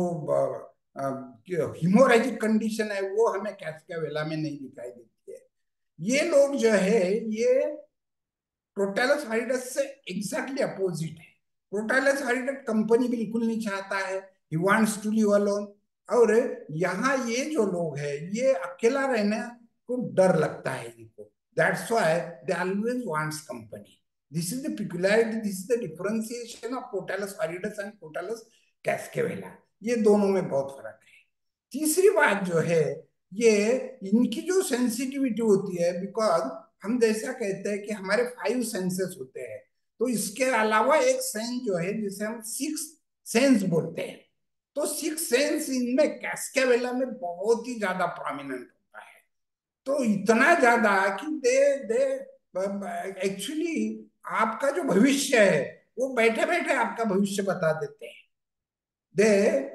हिमोरेजिक कंडीशन है वो हमें कैस्केवेला में नहीं दिखाई देती है। ये लोग जो है ये क्रोटैलस हॉरिडस से एग्जैक्टली अपोजिट है। क्रोटैलस हॉरिडस कंपनी बिल्कुल नहीं चाहता है, he wants to live alone. और यहाँ ये जो लोग हैं ये अकेला रहने को डर लगता है इनको, that's why they always wants company. This is the peculiarity, this is the differentiation of Crotalus horridus and Crotalus cascavella. ये दोनों में बहुत फर्क है। तीसरी बात जो है ये इनकी जो सेंसिटिविटी होती है, बिकॉज हम जैसा कहते हैं कि हमारे 5 सेंसेस होते हैं, तो इसके अलावा एक सेंस जो है जिसे हम 6 सेंस बोलते हैं, तो 6 सेंस इनमें कैस्केवेला में बहुत ही ज्यादा प्रोमिनेंट होता है। तो इतना ज्यादा कि दे दे एक्चुअली आपका जो भविष्य है वो बैठे बैठे आपका भविष्य बता देते हैं। They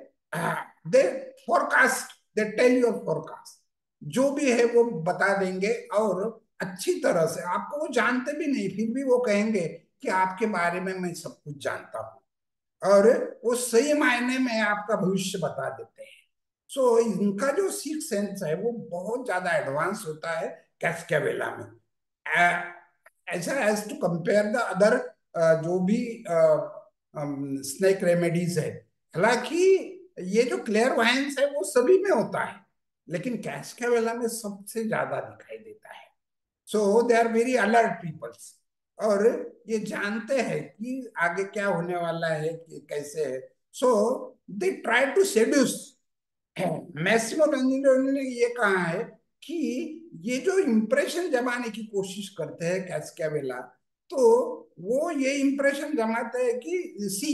they forecast, they tell your forecast, जो भी है वो बता देंगे, और अच्छी तरह से आपको, वो जानते भी नहीं फिर भी वो कहेंगे कि आपके बारे में मैं सब कुछ जानता हूँ, और वो सही मायने में आपका भविष्य बता देते हैं। सो इनका जो सिक्स सेंस है वो बहुत ज्यादा एडवांस होता है कैस्केवेला में, ऐसा as to compare the other जो भी स्नेक रेमेडीज है। हालांकि ये जो क्लेयरवायंस है वो सभी में होता है, लेकिन कैस्केवेला में सबसे ज्यादा दिखाई देता है। So they are very alert peoples, और ये जानते हैं कि आगे क्या होने वाला है, कि कैसे है। So they try to seduce. Massimo Benzino ने ये कहा है कि ये जो इंप्रेशन जमाने की कोशिश करते हैं कैस्केवेला, तो वो ये इंप्रेशन जमाते हैं कि see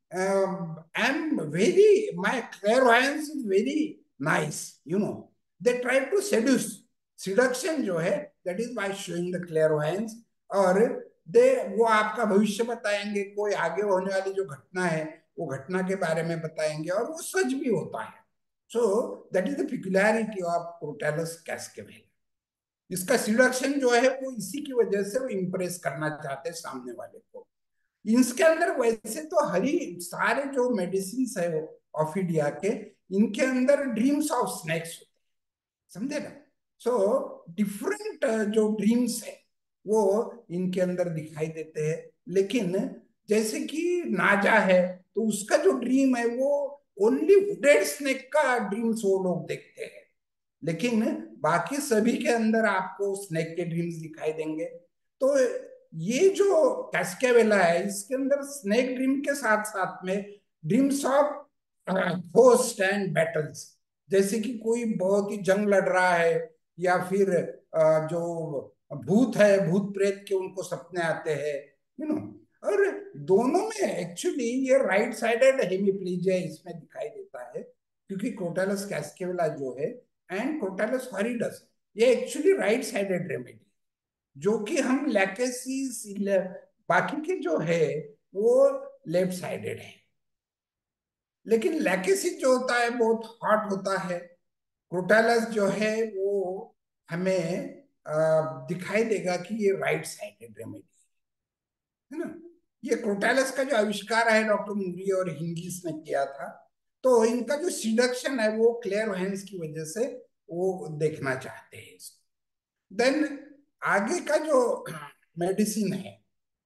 I am very, my clairvoyance is very nice, you know. They try to seduce, seduction जो है that is by showing the clairvoyance. और दे वो आपका भविष्य बताएंगे, कोई आगे होने वाली जो घटना है वो घटना के बारे में बताएंगे, और वो सच भी होता है। So that is the peculiarity of Crotalus cascabel. इसका सिडक्शन जो है वो इसी की वजह से वो इंप्रेस करना चाहते हैं सामने वाले को। इसके अंदर वैसे तो हरी सारे जो मेडिसिन है वो ऑफिडिया के, इनके अंदर ड्रीम्स ऑफ स्नेक्स होते हैं, समझे ना। सो डिफरेंट जो ड्रीम्स है वो इनके अंदर दिखाई देते हैं। लेकिन जैसे कि नाजा है तो उसका जो ड्रीम है वो ओनली वुडेड स्नेक का ड्रीम्स वो लोग देखते हैं, लेकिन बाकी सभी के अंदर आपको स्नेक के ड्रीम्स दिखाई देंगे। तो ये जो कैस्केवेला है इसके अंदर स्नेक ड्रीम के साथ साथ में dreams of host and battles, जैसे कि कोई बहुत ही जंग लड़ रहा है, या फिर जो भूत है, भूत प्रेत के उनको सपने आते हैं, यू नो। और दोनों में एक्चुअली ये राइट साइडेड हेमिप्लीजिया इसमें दिखाई देता है, क्योंकि क्रोटैलस कैस्केवेला जो है एंड क्रोटैलस हॉरिडस ये एक्चुअली राइट साइडेड रेमेडी, जो कि हम लैकेसीस बाकी के जो है वो लेफ्ट साइडेड है। लेकिन लैकेसीस जो होता है बहुत हॉट होता है, क्रोटैलस जो है वो हमें दिखाई देगा कि ये राइट साइडेड रेमेडी है ना। ये क्रोटैलस का जो आविष्कार है डॉक्टर मुरी और हिंगीस ने किया था, तो इनका जो सिडक्शन है वो क्लेयरवॉयंस की वजह से वो देखना चाहते हैं इसको। देन आगे का जो मेडिसिन है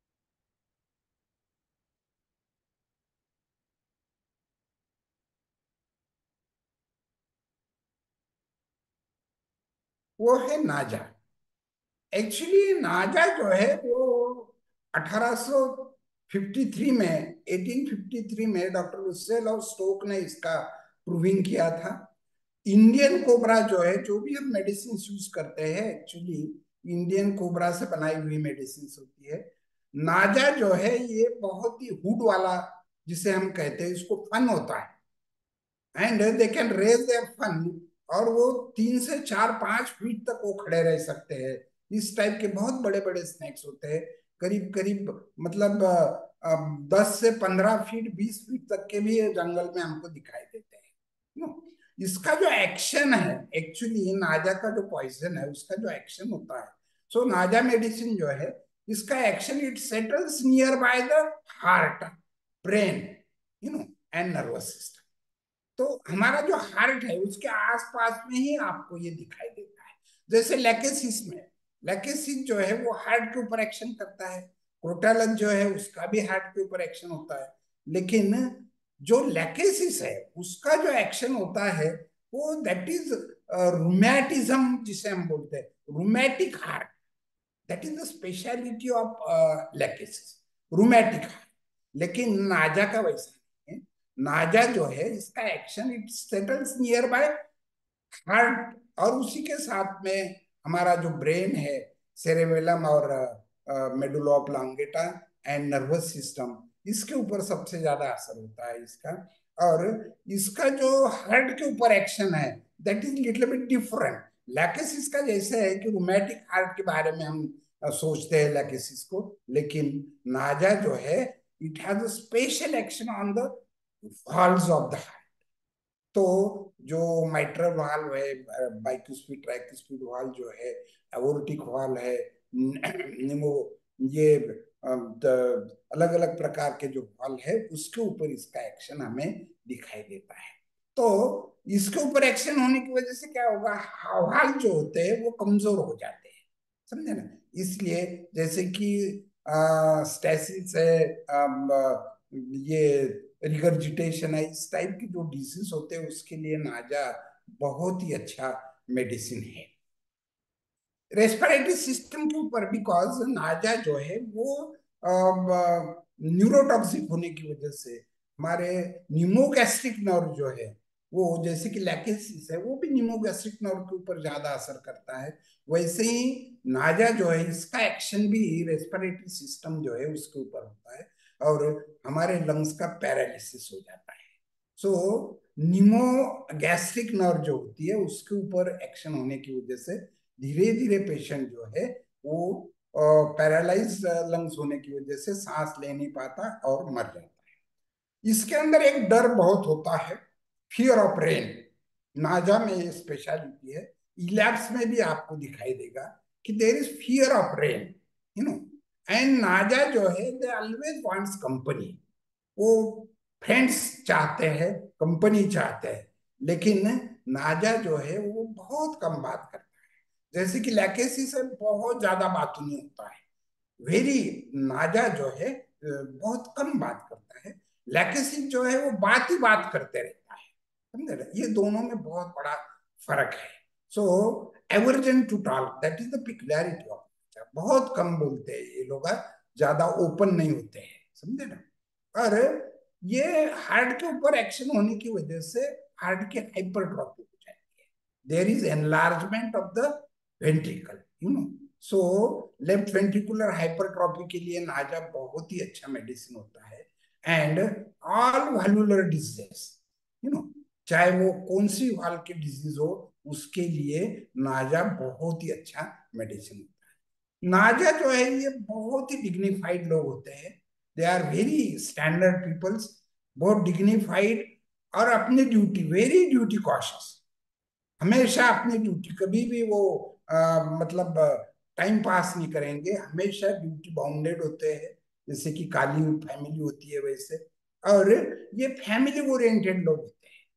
वो है नाजा। एक्चुअली नाजा जो है वो 1853 में 1853 में डॉक्टर रुसेल और स्टोक ने इसका प्रूविंग किया था। इंडियन कोबरा जो है, जो भी हम मेडिसिन यूज करते हैं एक्चुअली इंडियन कोबरा से बनाई हुई मेडिसिन होती है। नाजा जो है ये बहुत ही हुड वाला, जिसे हम कहते हैं, इसको फन होता है and they can raise their phan. और वो 3 से 4 5 फीट तक वो खड़े रह सकते हैं। इस टाइप के बहुत बड़े बड़े स्नेक्स होते हैं, करीब करीब मतलब 10 से 15 फीट 20 फीट तक के भी ये जंगल में हमको दिखाई देते हैं। नो, इसका जो एक्शन है एक्चुअली नाजा का जो पॉइजन है उसका जो एक्शन होता है, सो नाजा मेडिसिन जो है इसका action it settles near by the heart, brain, and nervous system. तो हमारा जो हार्ट है उसके आसपास में ही आपको ये दिखाई देता है। जैसे लैकेसिस में, लैकेसिस जो है वो हार्ट के ऊपर एक्शन करता है, क्रोटालन जो है उसका भी हार्ट के ऊपर एक्शन होता है। लेकिन जो लैकेसिस है उसका जो एक्शन होता है वो दैट इज रूमैटिज्म, जिसे हम बोलते हैं rheumatic heart. That is the speciality of Lachesis, rheumatic heart. लेकिन नाजा का वैसा नहीं है। नाजा जो है इसका action it settles near by heart, और उसी के साथ में हमारा जो ब्रेन है, सेरेबेलम और medulla oblongata and nervous system, इसके ऊपर सबसे ज्यादा असर होता है इसका। और इसका जो हार्ट के ऊपर एक्शन है that is little bit different. Lachesis का जैसे है कि रोमैटिक हार्ट के बारे में हम सोचते हैं लैकेसिस को, लेकिन नाजा जो है it has a special action on the walls of the heart. तो जो माइट्रल वाल्व है, बाइक्यूस्पिड ट्राइक्यूस्पिड वाल्व जो है, एवोर्टिक वाल्व है, निमो, ये अलग अलग प्रकार के जो वाल्व है उसके ऊपर इसका एक्शन हमें दिखाई देता है। तो इसके ऊपर एक्शन होने की वजह से क्या होगा, वाल्व जो होते हैं वो कमजोर हो जाते हैं, समझे ना। इसलिए जैसे कि स्टेसिस है, ये रिगर्जिटेशन है, इस टाइप की जो डिजीज होते हैं उसके लिए नाजा बहुत ही अच्छा मेडिसिन है। रेस्पिरेटरी सिस्टम के ऊपर बिकॉज नाजा जो है वो न्यूरोटॉक्सिक होने की वजह से हमारे न्यूमोगैस्ट्रिक नर्व जो है वो, जैसे कि लैकेसिस है वो भी न्यूमोगैस्ट्रिक नर्व के ऊपर ज्यादा असर करता है, वैसे ही नाजा जो है इसका एक्शन भी रेस्पिरेटरी सिस्टम जो है उसके ऊपर होता है और हमारे लंग्स का पैरालिसिस हो जाता है। सो न्यूमो गैस्ट्रिक नर्व जो होती है उसके ऊपर एक्शन होने की वजह से धीरे धीरे पेशेंट जो है वो पैरालाइज लंग्स होने की वजह से सांस ले नहीं पाता और मर जाता है। इसके अंदर एक डर बहुत होता है, फियर ऑफ रेन। नाजा में ये स्पेशलिटी है, इलैप्स में भी आपको दिखाई देगा कि there is fear of rain, you know. And Naja जो है दे ऑलवेज वांट्स कंपनी, वो फ्रेंड्स चाहते हैं, कंपनी चाहते हैं। लेकिन नाजा जो है वो बहुत कम बात करता है, जैसे कि लैकेसी से बहुत ज्यादा बात नहीं होता है। वेरी नाजा जो है बहुत कम बात करता है, लैकेसी जो है वो बात ही बात करते रहता है, समझे ना? ये दोनों में बहुत बड़ा फर्क है। So aversion to talk, that is the peculiarity of, बहुत कम बोलते हैं ये लोग, ज्यादा ओपन नहीं होते हैं, समझे ना। और ये हार्ट के ऊपर एक्शन होने की वजह से हार्ट की हाइपरट्रॉफी हो जाती है, there is enlargement of the ventricle, you know. So left ventricular hypertrophy के लिए नाजा बहुत ही अच्छा मेडिसिन होता है। And all valvular disease, you know, चाहे वो कौन सी वाल की डिजीज हो उसके लिए नाजा बहुत ही अच्छा मेडिसिन होता है। नाजा जो है ये बहुत ही डिग्निफाइड लोग होते हैं, they are very standard peoples, बहुत डिग्निफाइड और अपनी ड्यूटी वेरी ड्यूटी कॉशियस, हमेशा अपनी ड्यूटी, कभी भी वो मतलब टाइम पास नहीं करेंगे, हमेशा ड्यूटी बाउंडेड होते हैं, जैसे कि काली फैमिली होती है वैसे। और ये फैमिली ओरिएंटेड लोग होते हैं,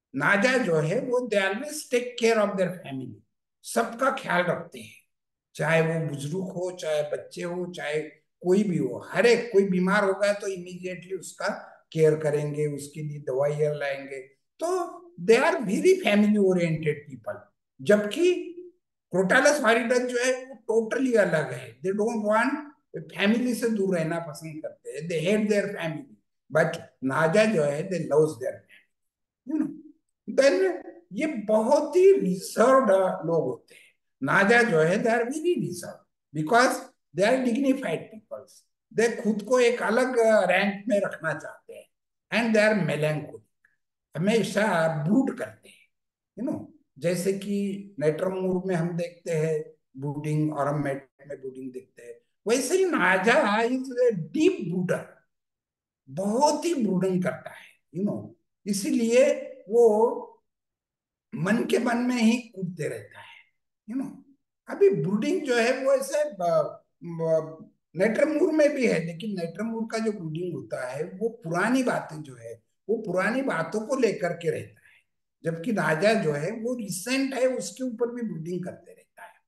नाजा जो है वो they always take care of their family, सबका ख्याल रखते हैं, चाहे वो बुजुर्ग हो, चाहे बच्चे हो, चाहे कोई भी हो, हर एक कोई बीमार होगा तो इमीडिएटली उसका केयर करेंगे, उसके लिए दवाइयाँ लाएंगे। तो they are very family oriented people. जबकि क्रोटालस वाइल्डर जो है वो टोटली अलग है, दे डोंट वांट, फैमिली से दूर रहना पसंद करते हैं, they hate their family. But Naja जो है they loves their, you know. Then ये बहुत ही रिजर्व्ड लोग होते हैं। नाजा जो है they are very reserve because they are dignified peoples. They खुद को एक अलग रैंक में रखना चाहते हैं, एंड दे आर मेलैंकोलिक, हमेशा ब्रूड करते हैं, यू नो। जैसे कि नेटरमूर में हम देखते हैं ब्रूडिंग, और हम मेट में ब्रूडिंग देखते हैं, वैसे ही नाजा इज डीप ब्रूडर, बहुत ही ब्रूडिंग करता है, यू नो। इसीलिए वो मन के मन में ही कूदते रहता है, यू नो। अभी ब्रूडिंग जो है वो ऐसे नेटरमूर में भी है, लेकिन नेटरमूर का जो ब्रूडिंग होता है वो पुरानी बातें जो है, वो पुरानी बातों को लेकर के रहता है। जबकि नाजा जो है वो रिसेंट है, उसके ऊपर भी ब्रूडिंग करते रहता है।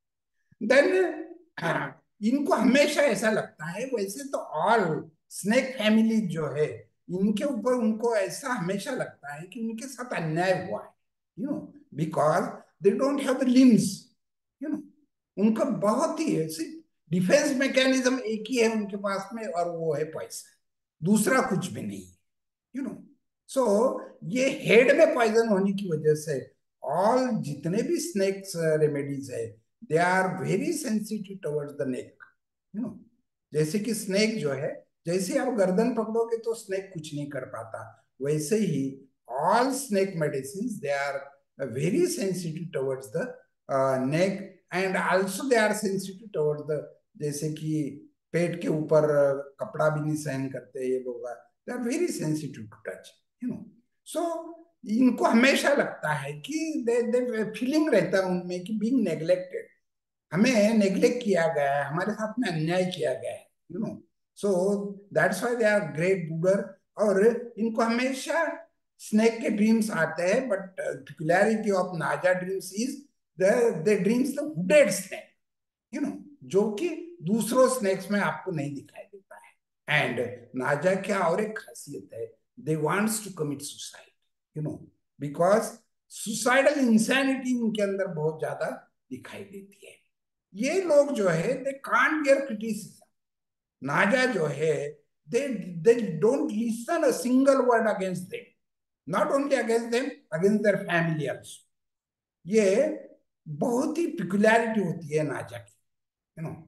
देन इनको हमेशा ऐसा लगता है, वैसे तो ऑल स्नेक फैमिली जो है, इनके ऊपर उनको ऐसा हमेशा लगता है कि उनके साथ अन्याय हुआ है, you know, because they don't have the limbs, you know. उनका बहुत ही ऐसी डिफेंस मैकेनिज्म एक ही है उनके पास में, और वो है पैसा, दूसरा कुछ भी नहीं है, यू नो। सो ये हेड में पॉइजन होने की वजह से ऑल जितने भी स्नेक्स रेमेडीज है, they are very sensitive towards the neck, you know. जैसे कि स्नेक जो है, जैसे आप गर्दन पकड़ोगे तो स्नेक कुछ नहीं कर पाता, वैसे ही all snake medicine they are very sensitive towards the neck, and also they are sensitive towards the, जैसे कि पेट के ऊपर कपड़ा भी नहीं सहन करते ये लोग, they are very sensitive to touch, you know. So इनको हमेशा लगता है कि दे फीलिंग रहता है उनमें कि बीइंग नेग्लेक्टेड, हमें नेग्लेक्ट किया गया है, हमारे साथ में अन्याय किया गया है, you know. So that's why they are great brooder. और इनको हमेशा स्नेक के ड्रीम्स आते हैं, but peculiarity of Naja dreams is they dreams the hooded snake, you know, जो कि दूसरों स्नेक्स में आपको नहीं दिखाई देता है। एंड नाजा क्या और एक खासियत है, they wants to commit suicide, you know, because suicidal insanity इनके अंदर बहुत ज्यादा दिखाई देती है। ये लोग जो है they can't beer criticism, Naja जो है they they don't listen a single word against them, not only against them, against their family also. ये बहुत ही पिकुलैरिटी होती है नाजा की, यू नो।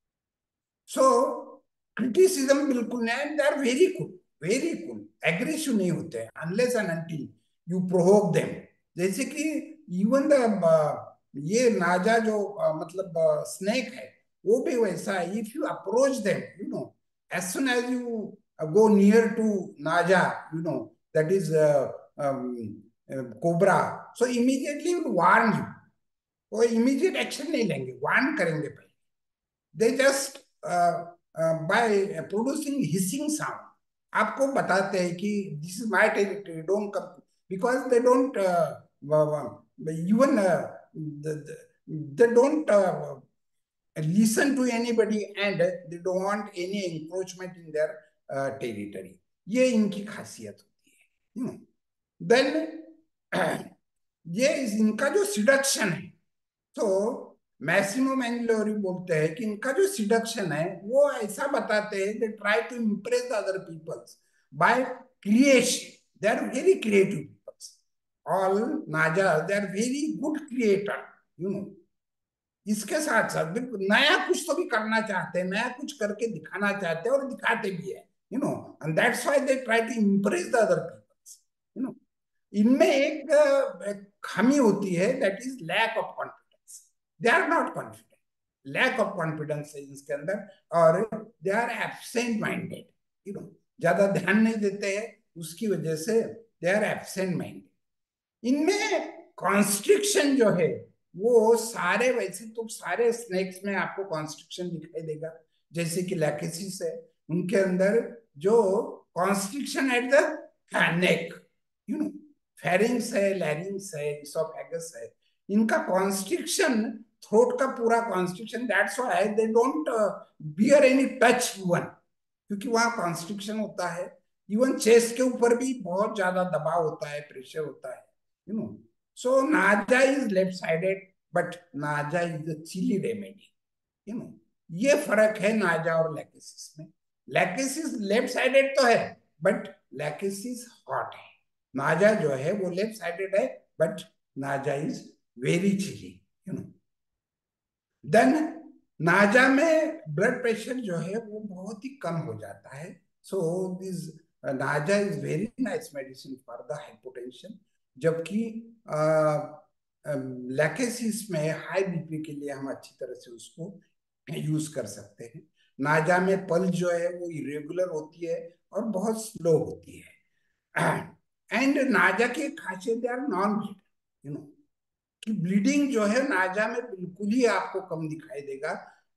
सो क्रिटिसिज्म बिल्कुल नहीं, they are very cool, very cool, aggressive नहीं होते unless and until you provoke them. जैसे कि इवन द ये नाजा जो मतलब स्नेक है, वो भी वैसा है, if you approach them, you know, as soon as you go near to Naja, you know, that is cobra, so immediately warn you, वो इमीडिएट एक्शन नहीं लेंगे, वार्न करेंगे पहले। They just by producing hissing sound आपको बताते हैं कि this is my territory, don't come, because they don't even they don't listen to anybody, and they don't want any encroachment in their territory. ये इनकी खासियत होती है, यू नो। देन ये इनका जो सिडक्शन है, तो मैक्सिमो मैंगलोरी बोलते हैं कि इनका जो सिडक्शन है वो ऐसा बताते हैं, they try to impress other peoples by creation, they are very creative peoples, all Naja they are very good creator, you know. इसके साथ साथ बिल्कुल नया कुछ तो भी करना चाहते हैं, नया कुछ करके दिखाना चाहते हैं, और दिखाते भी है, you know, and that's why they try to impress the other peoples, you know. इनमें एक खामी होती है, that is lack of confidence, they are not confident, lack of confidence है इसके अंदर, और they are absent minded, you know, ज्यादा ध्यान नहीं देते हैं, उसकी वजह से दे आर एब्सेंट माइंडेड। इनमें कॉन्स्ट्रिक्शन जो है वो सारे, वैसे तो सारे स्नेक्स में आपको कॉन्स्ट्रिक्शन दिखाई देगा, जैसे कि लैकेसिस है, उनके अंदर जो constriction at the neck, you know, pharynx है, लैरिंग्स है, इसोफेगस है, इनका कॉन्स्ट्रिक्शन, थ्रोट का पूरा constriction, that's why they don't bear any touch even, क्योंकि वहां कॉन्स्ट्रिक्शन होता है। इवन चेस्ट के ऊपर भी बहुत ज्यादा दबाव होता है, प्रेशर होता है, you know. So Naja is left sided, but Naja is the chilly remedy, you know. ये फर्क है नाजा और लैकेसिस में। लैकेसिस लेफ्ट साइडेड तो है, बट लैकेसिस हॉट है। नाजा जो है वो लेफ्ट साइडेड है, but Naja is very chilly, you know. Then Naja में ब्लड प्रेशर जो है वो बहुत ही कम हो जाता है। So this Naja is very nice medicine for the hypotension. जबकि लैकेसिस में हाई बीपी के लिए हम अच्छी तरह से उसको यूज कर सकते हैं। नाजा में पल्स जो है वो इरेगुलर होती है और बहुत स्लो होती है। एंड नाजा की खासियत यार नॉन ब्लीड, यू नो, कि ब्लीडिंग जो है नाजा में बिल्कुल ही आपको कम दिखाई देगा।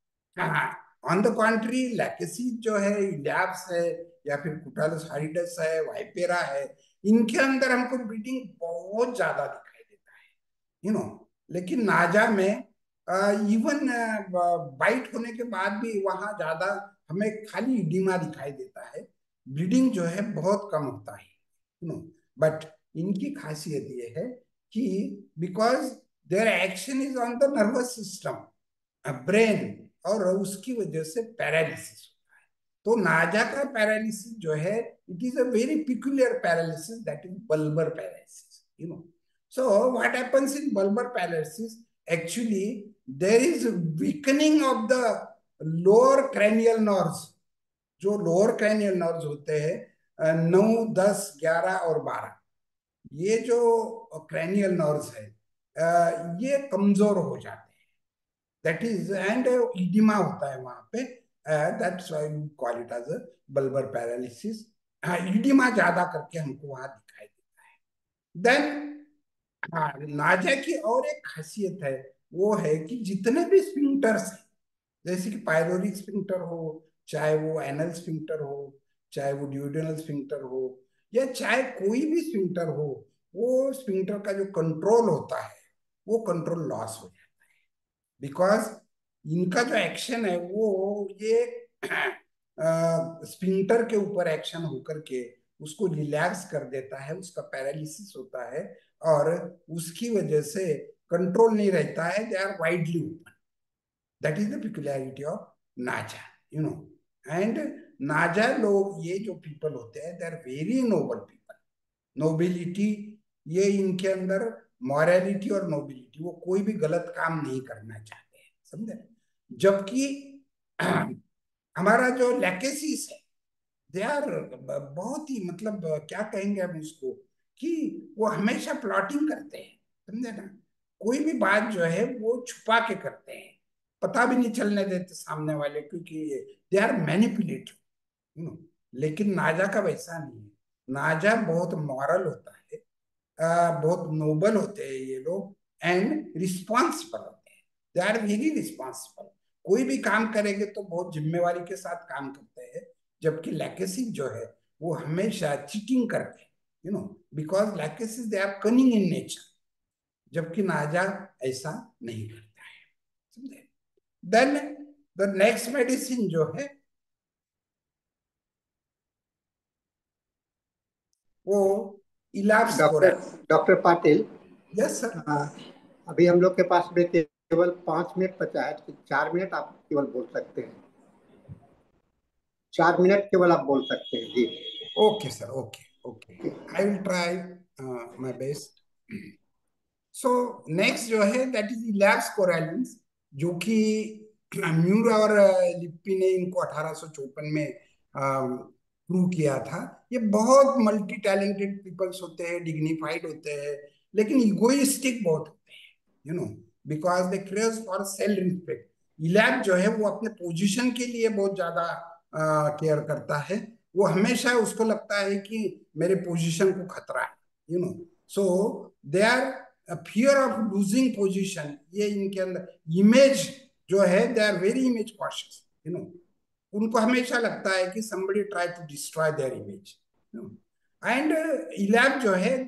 ऑन द कॉन्ट्री लैकेसी जो है, इलियाप्स है या फिर कुटालस हारिडस है, वाइपेरा है, इनके अंदर हमको ब्लीडिंग बहुत ज्यादा दिखाई देता है, यू नो। लेकिन नाजा में इवन बाइट होने के बाद भी वहां ज्यादा हमें खाली इडिमा दिखाई देता है, ब्लीडिंग जो है बहुत कम होता है, यू नो। बट इनकी खासियत ये है कि because their action is on the nervous system, brain, और उसकी वजह से पैरालिसिस होता है। तो नाजा का पैरालिसिस जो है, it is a very peculiar paralysis, that is bulbar paralysis, you know. So what happens in bulbar paralysis, actually there is weakening of the lower cranial nerves. जो लोअर cranial नर्व्स होते हैं 9, 10, 11 और 12, ये जो cranial nerves है ये कमजोर हो जाते हैं, दैट इज, एंड इडिमा होता है वहां पे, that's why we call it as a bulbar paralysis. Oedema ज्यादा करके हमको वहां दिखाई देता है। देन नाजा की और एक खासियत है, वो है कि जितने भी स्फिंक्टर्स हैं, जैसे कि पायलोरिक स्फिंक्टर हो, चाहे वो एनल स्फिंक्टर हो, चाहे वो ड्यूडेनल स्फिंक्टर हो, या चाहे कोई भी स्फिंक्टर हो, वो स्फिंक्टर का जो कंट्रोल होता है वो कंट्रोल लॉस हो जाता है। बिकॉज इनका जो एक्शन है वो ये स्फिंक्टर के ऊपर एक्शन होकर के उसको रिलैक्स कर देता है, उसका पैरालिसिस होता है, और उसकी वजह से कंट्रोल नहीं रहता है, they are widely open. That is the peculiarity of Naja, you know. And Naja लोग, ये जो पीपल होते हैं, they are very noble people. Nobility, ये इनके अंदर मॉरलिटी और नोबिलिटी, वो कोई भी गलत काम नहीं करना चाहते हैं, समझे। जबकि हमारा जो लैकेसिस है, दे आर बहुत ही, मतलब क्या कहेंगे हम उसको, कि वो हमेशा प्लॉटिंग करते हैं, समझे ना। कोई भी बात जो है वो छुपा के करते हैं, पता भी नहीं चलने देते सामने वाले, क्योंकि they are manipulative, you know. लेकिन नाजा का वैसा नहीं है। नाजा बहुत मॉरल होता है, बहुत नोबल होते हैं ये लोग, एंड रिस्पॉन्सिबल होते हैं, दे आर वेरी रिस्पॉन्सिबल। कोई भी काम करेंगे तो बहुत जिम्मेवारी के साथ काम करते हैं। जबकि लैकेसिस जो है वो हमेशा चीटिंग करते हैं, you know, because Lachesis they are cunning in nature, जबकि नाजा ऐसा नहीं करता है, समझे। देन द नेक्स्ट मेडिसिन जो है वो Elaps doctor coral. Doctor Patil, yes sir. आ, अभी हम लोग के पास में केवल 5 मिनट बचा है, तो 4 मिनट आप केवल बोल सकते हैं। 4 मिनट केवल आप बोल सकते हैं जी। Okay sir, okay okay, I will try my best. So next जो है दैट इज इलैप्स कोरैलिस, जो कि म्यूर और लिप्पी ने इनको 1854 में प्रूव किया था। ये बहुत मल्टी टैलेंटेड पीपल्स होते हैं, डिग्निफाइड होते हैं, लेकिन इगोइस्टिक बहुत होते हैं, you know, because they crave for self respect. Elaps जो है वो अपने पोजीशन के लिए बहुत ज्यादा केयर करता है। वो हमेशा उसको लगता है कि मेरे पोजीशन को खतरा है, you know. So they are fear of losing position, ये इनके अंदर इमेज जो है, they are very image conscious, you know. उनको हमेशा लगता है कि somebody try to destroy their image, you know. And Elaps जो है, दे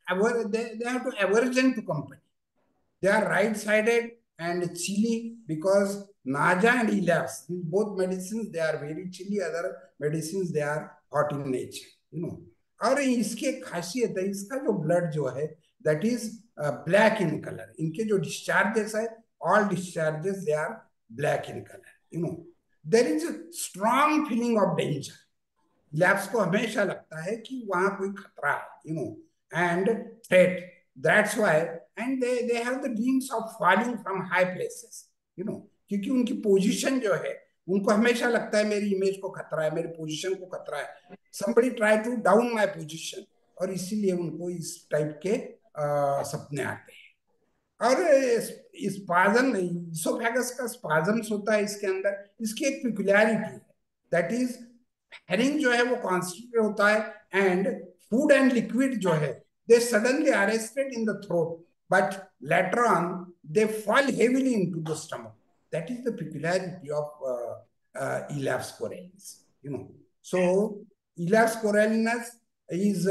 they have to aversion to company. They are right-sided and chilly because Naja and Elapse, both medicines, they are very chilly. Other medicines, they are hot in nature. और इसकी एक खासियत है, इसका जो blood जो है that is black in colour. इनके जो डिस्चार्जेस है, all discharges they are black in colour. There is a strong feeling of danger. लैब्स को हमेशा लगता है कि वहां कोई खतरा है, and threat. That's why and they have the dreams of falling from high places, क्योंकि उनकी पोजीशन जो है, उनको हमेशा लगता है मेरी इमेज को खतरा है, मेरी पोजीशन को खतरा है, somebody try to down my position, और इसीलिए उनको इस टाइप के सपने आते हैं. और स्पाजम, इसोफेगस का स्पाजम्स होता है इसके अंदर. इसकी एक पिकुलरिटी है, दैट इज हेरिंग जो है वो कॉन्स्टिट्यूट होता है, एंड फूड एंड लिक्विड जो है they suddenly arrested in the throat, but later on they fall heavily into the stomach. That is the peculiarity of Elaps coralinis. So Elaps coralinis is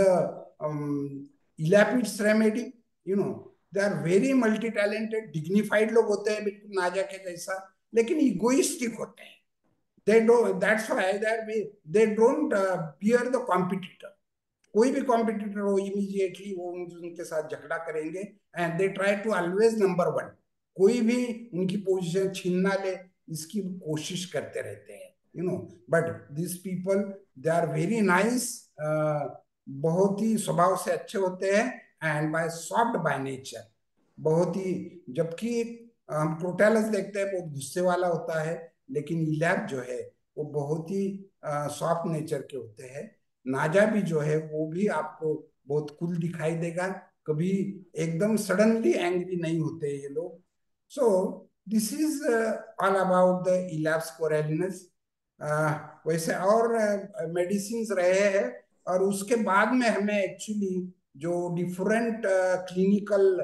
Elapid's remedy. They are very multi-talented, dignified लोग होते हैं, बिल्कुल नाजा के जैसा, लेकिन egoistic होते हैं. They don't. That's why they don't fear the competitor. कोई भी कॉम्पिटिटर हो, इमीडिएटली वो उनके साथ झगड़ा करेंगे, and they try to always number one. कोई भी उनकी पोजीशन छीन ना ले, इसकी कोशिश करते रहते हैं. But this people they are very nice. बहुत ही स्वभाव से अच्छे होते हैं, and by soft by nature. बहुत ही, जबकि हम क्रोटैलस देखते हैं बहुत गुस्से वाला होता है, लेकिन इलैप जो है वो बहुत ही सॉफ्ट नेचर के होते हैं. नाजा भी जो है वो भी आपको बहुत कूल दिखाई देगा, कभी एकदम सडनली एंग्री नहीं होते ये लोग. So this is all about the Elaps coralinis. वैसे और मेडिसिन रहे हैं, और उसके बाद में हमें एक्चुअली जो डिफरेंट क्लिनिकल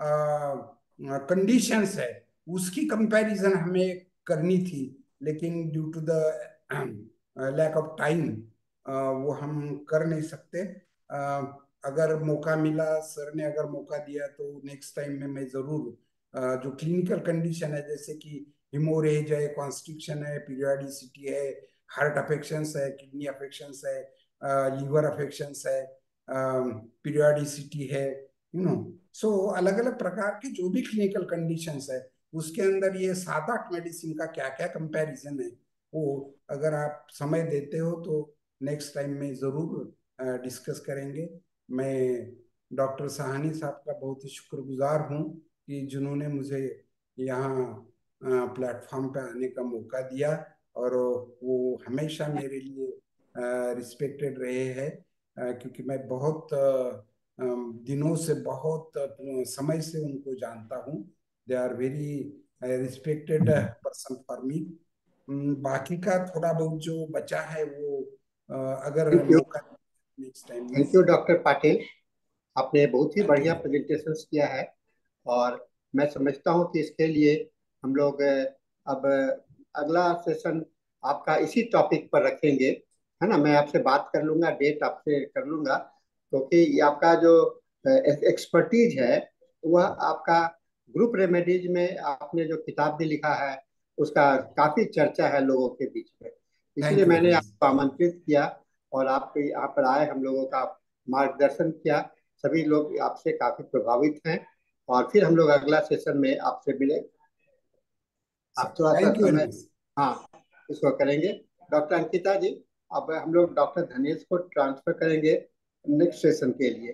कंडीशंस है उसकी कंपैरिजन हमें करनी थी, लेकिन due to the lack of time वो हम कर नहीं सकते. अगर मौका मिला, सर ने अगर मौका दिया, तो नेक्स्ट टाइम में मैं जरूर जो क्लिनिकल कंडीशन है, जैसे कि हिमोरेज है, कॉन्स्ट्रिक्शन है, पीरियडिसिटी है, हार्ट अफेक्शंस है, किडनी अफेक्शंस है, लीवर अफेक्शंस है, पीरियडिसिटी है, सो अलग अलग प्रकार के जो भी क्लिनिकल कंडीशंस है, उसके अंदर ये 7-8 मेडिसिन का क्या क्या कंपैरिजन है, वो अगर आप समय देते हो तो नेक्स्ट टाइम में जरूर डिस्कस करेंगे. मैं डॉक्टर साहनी साहब का बहुत ही शुक्रगुजार हूँ कि जिन्होंने मुझे यहाँ प्लेटफॉर्म पे आने का मौका दिया, और वो हमेशा मेरे लिए रिस्पेक्टेड रहे हैं, क्योंकि मैं बहुत दिनों से, बहुत समय से उनको जानता हूँ. They are very respected person for me. बाकी का थोड़ा बहुत जो बचा है वो अगर मौका next time. Thank you doctor Patil, आपने बहुत ही थैंक बढ़िया यू. प्रेजेंटेशन किया है, और मैं समझता हूँ कि इसके लिए हम लोग अब अगला सेशन आपका इसी टॉपिक पर रखेंगे, है ना. मैं आपसे बात कर लूंगा, डेट आपसे कर लूंगा, क्योंकि ये आपका जो एक्सपर्टीज है वह आपका ग्रुप रेमेडीज में आपने जो किताब भी लिखा है उसका काफी चर्चा है लोगों के बीच में. इसलिए थैंक यू वेरी मैंने मच. आपको आमंत्रित किया, और आप यहाँ पर आए, हम लोगों का मार्गदर्शन किया. सभी लोग आपसे काफी प्रभावित हैं, और फिर हम लोग अगला सेशन में आपसे मिले. आप थोड़ा सा थैंक यू वेरी समय, मच. हाँ, इसको करेंगे. डॉक्टर अंकिता जी, अब हम लोग डॉक्टर धनेश को ट्रांसफर करेंगे नेक्स्ट सेशन के लिए.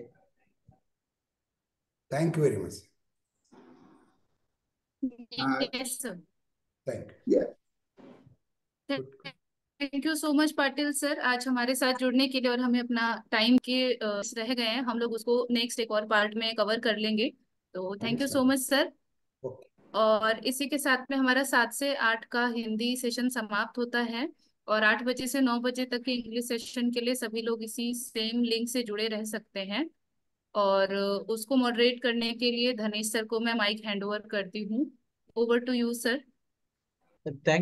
Thank you very much. हाँ, यस सर. थैंक ये thank you so much Patil sir, आज हमारे साथ जुड़ने के लिए, और हमें अपना टाइम के रह गए हैं, हम लोग उसको नेक्स्ट एक और पार्ट में कवर कर लेंगे. तो thank you you. So much sir. Okay. और इसी के साथ में हमारा 7 से 8 का हिंदी सेशन समाप्त होता है, और 8 बजे से 9 बजे तक के इंग्लिश सेशन के लिए सभी लोग इसी सेम लिंक से जुड़े रह सकते हैं. और उसको मॉडरेट करने के लिए धनेश सर को मैं माइक हैंड ओवर करती हूँ. Over to you sir. Thank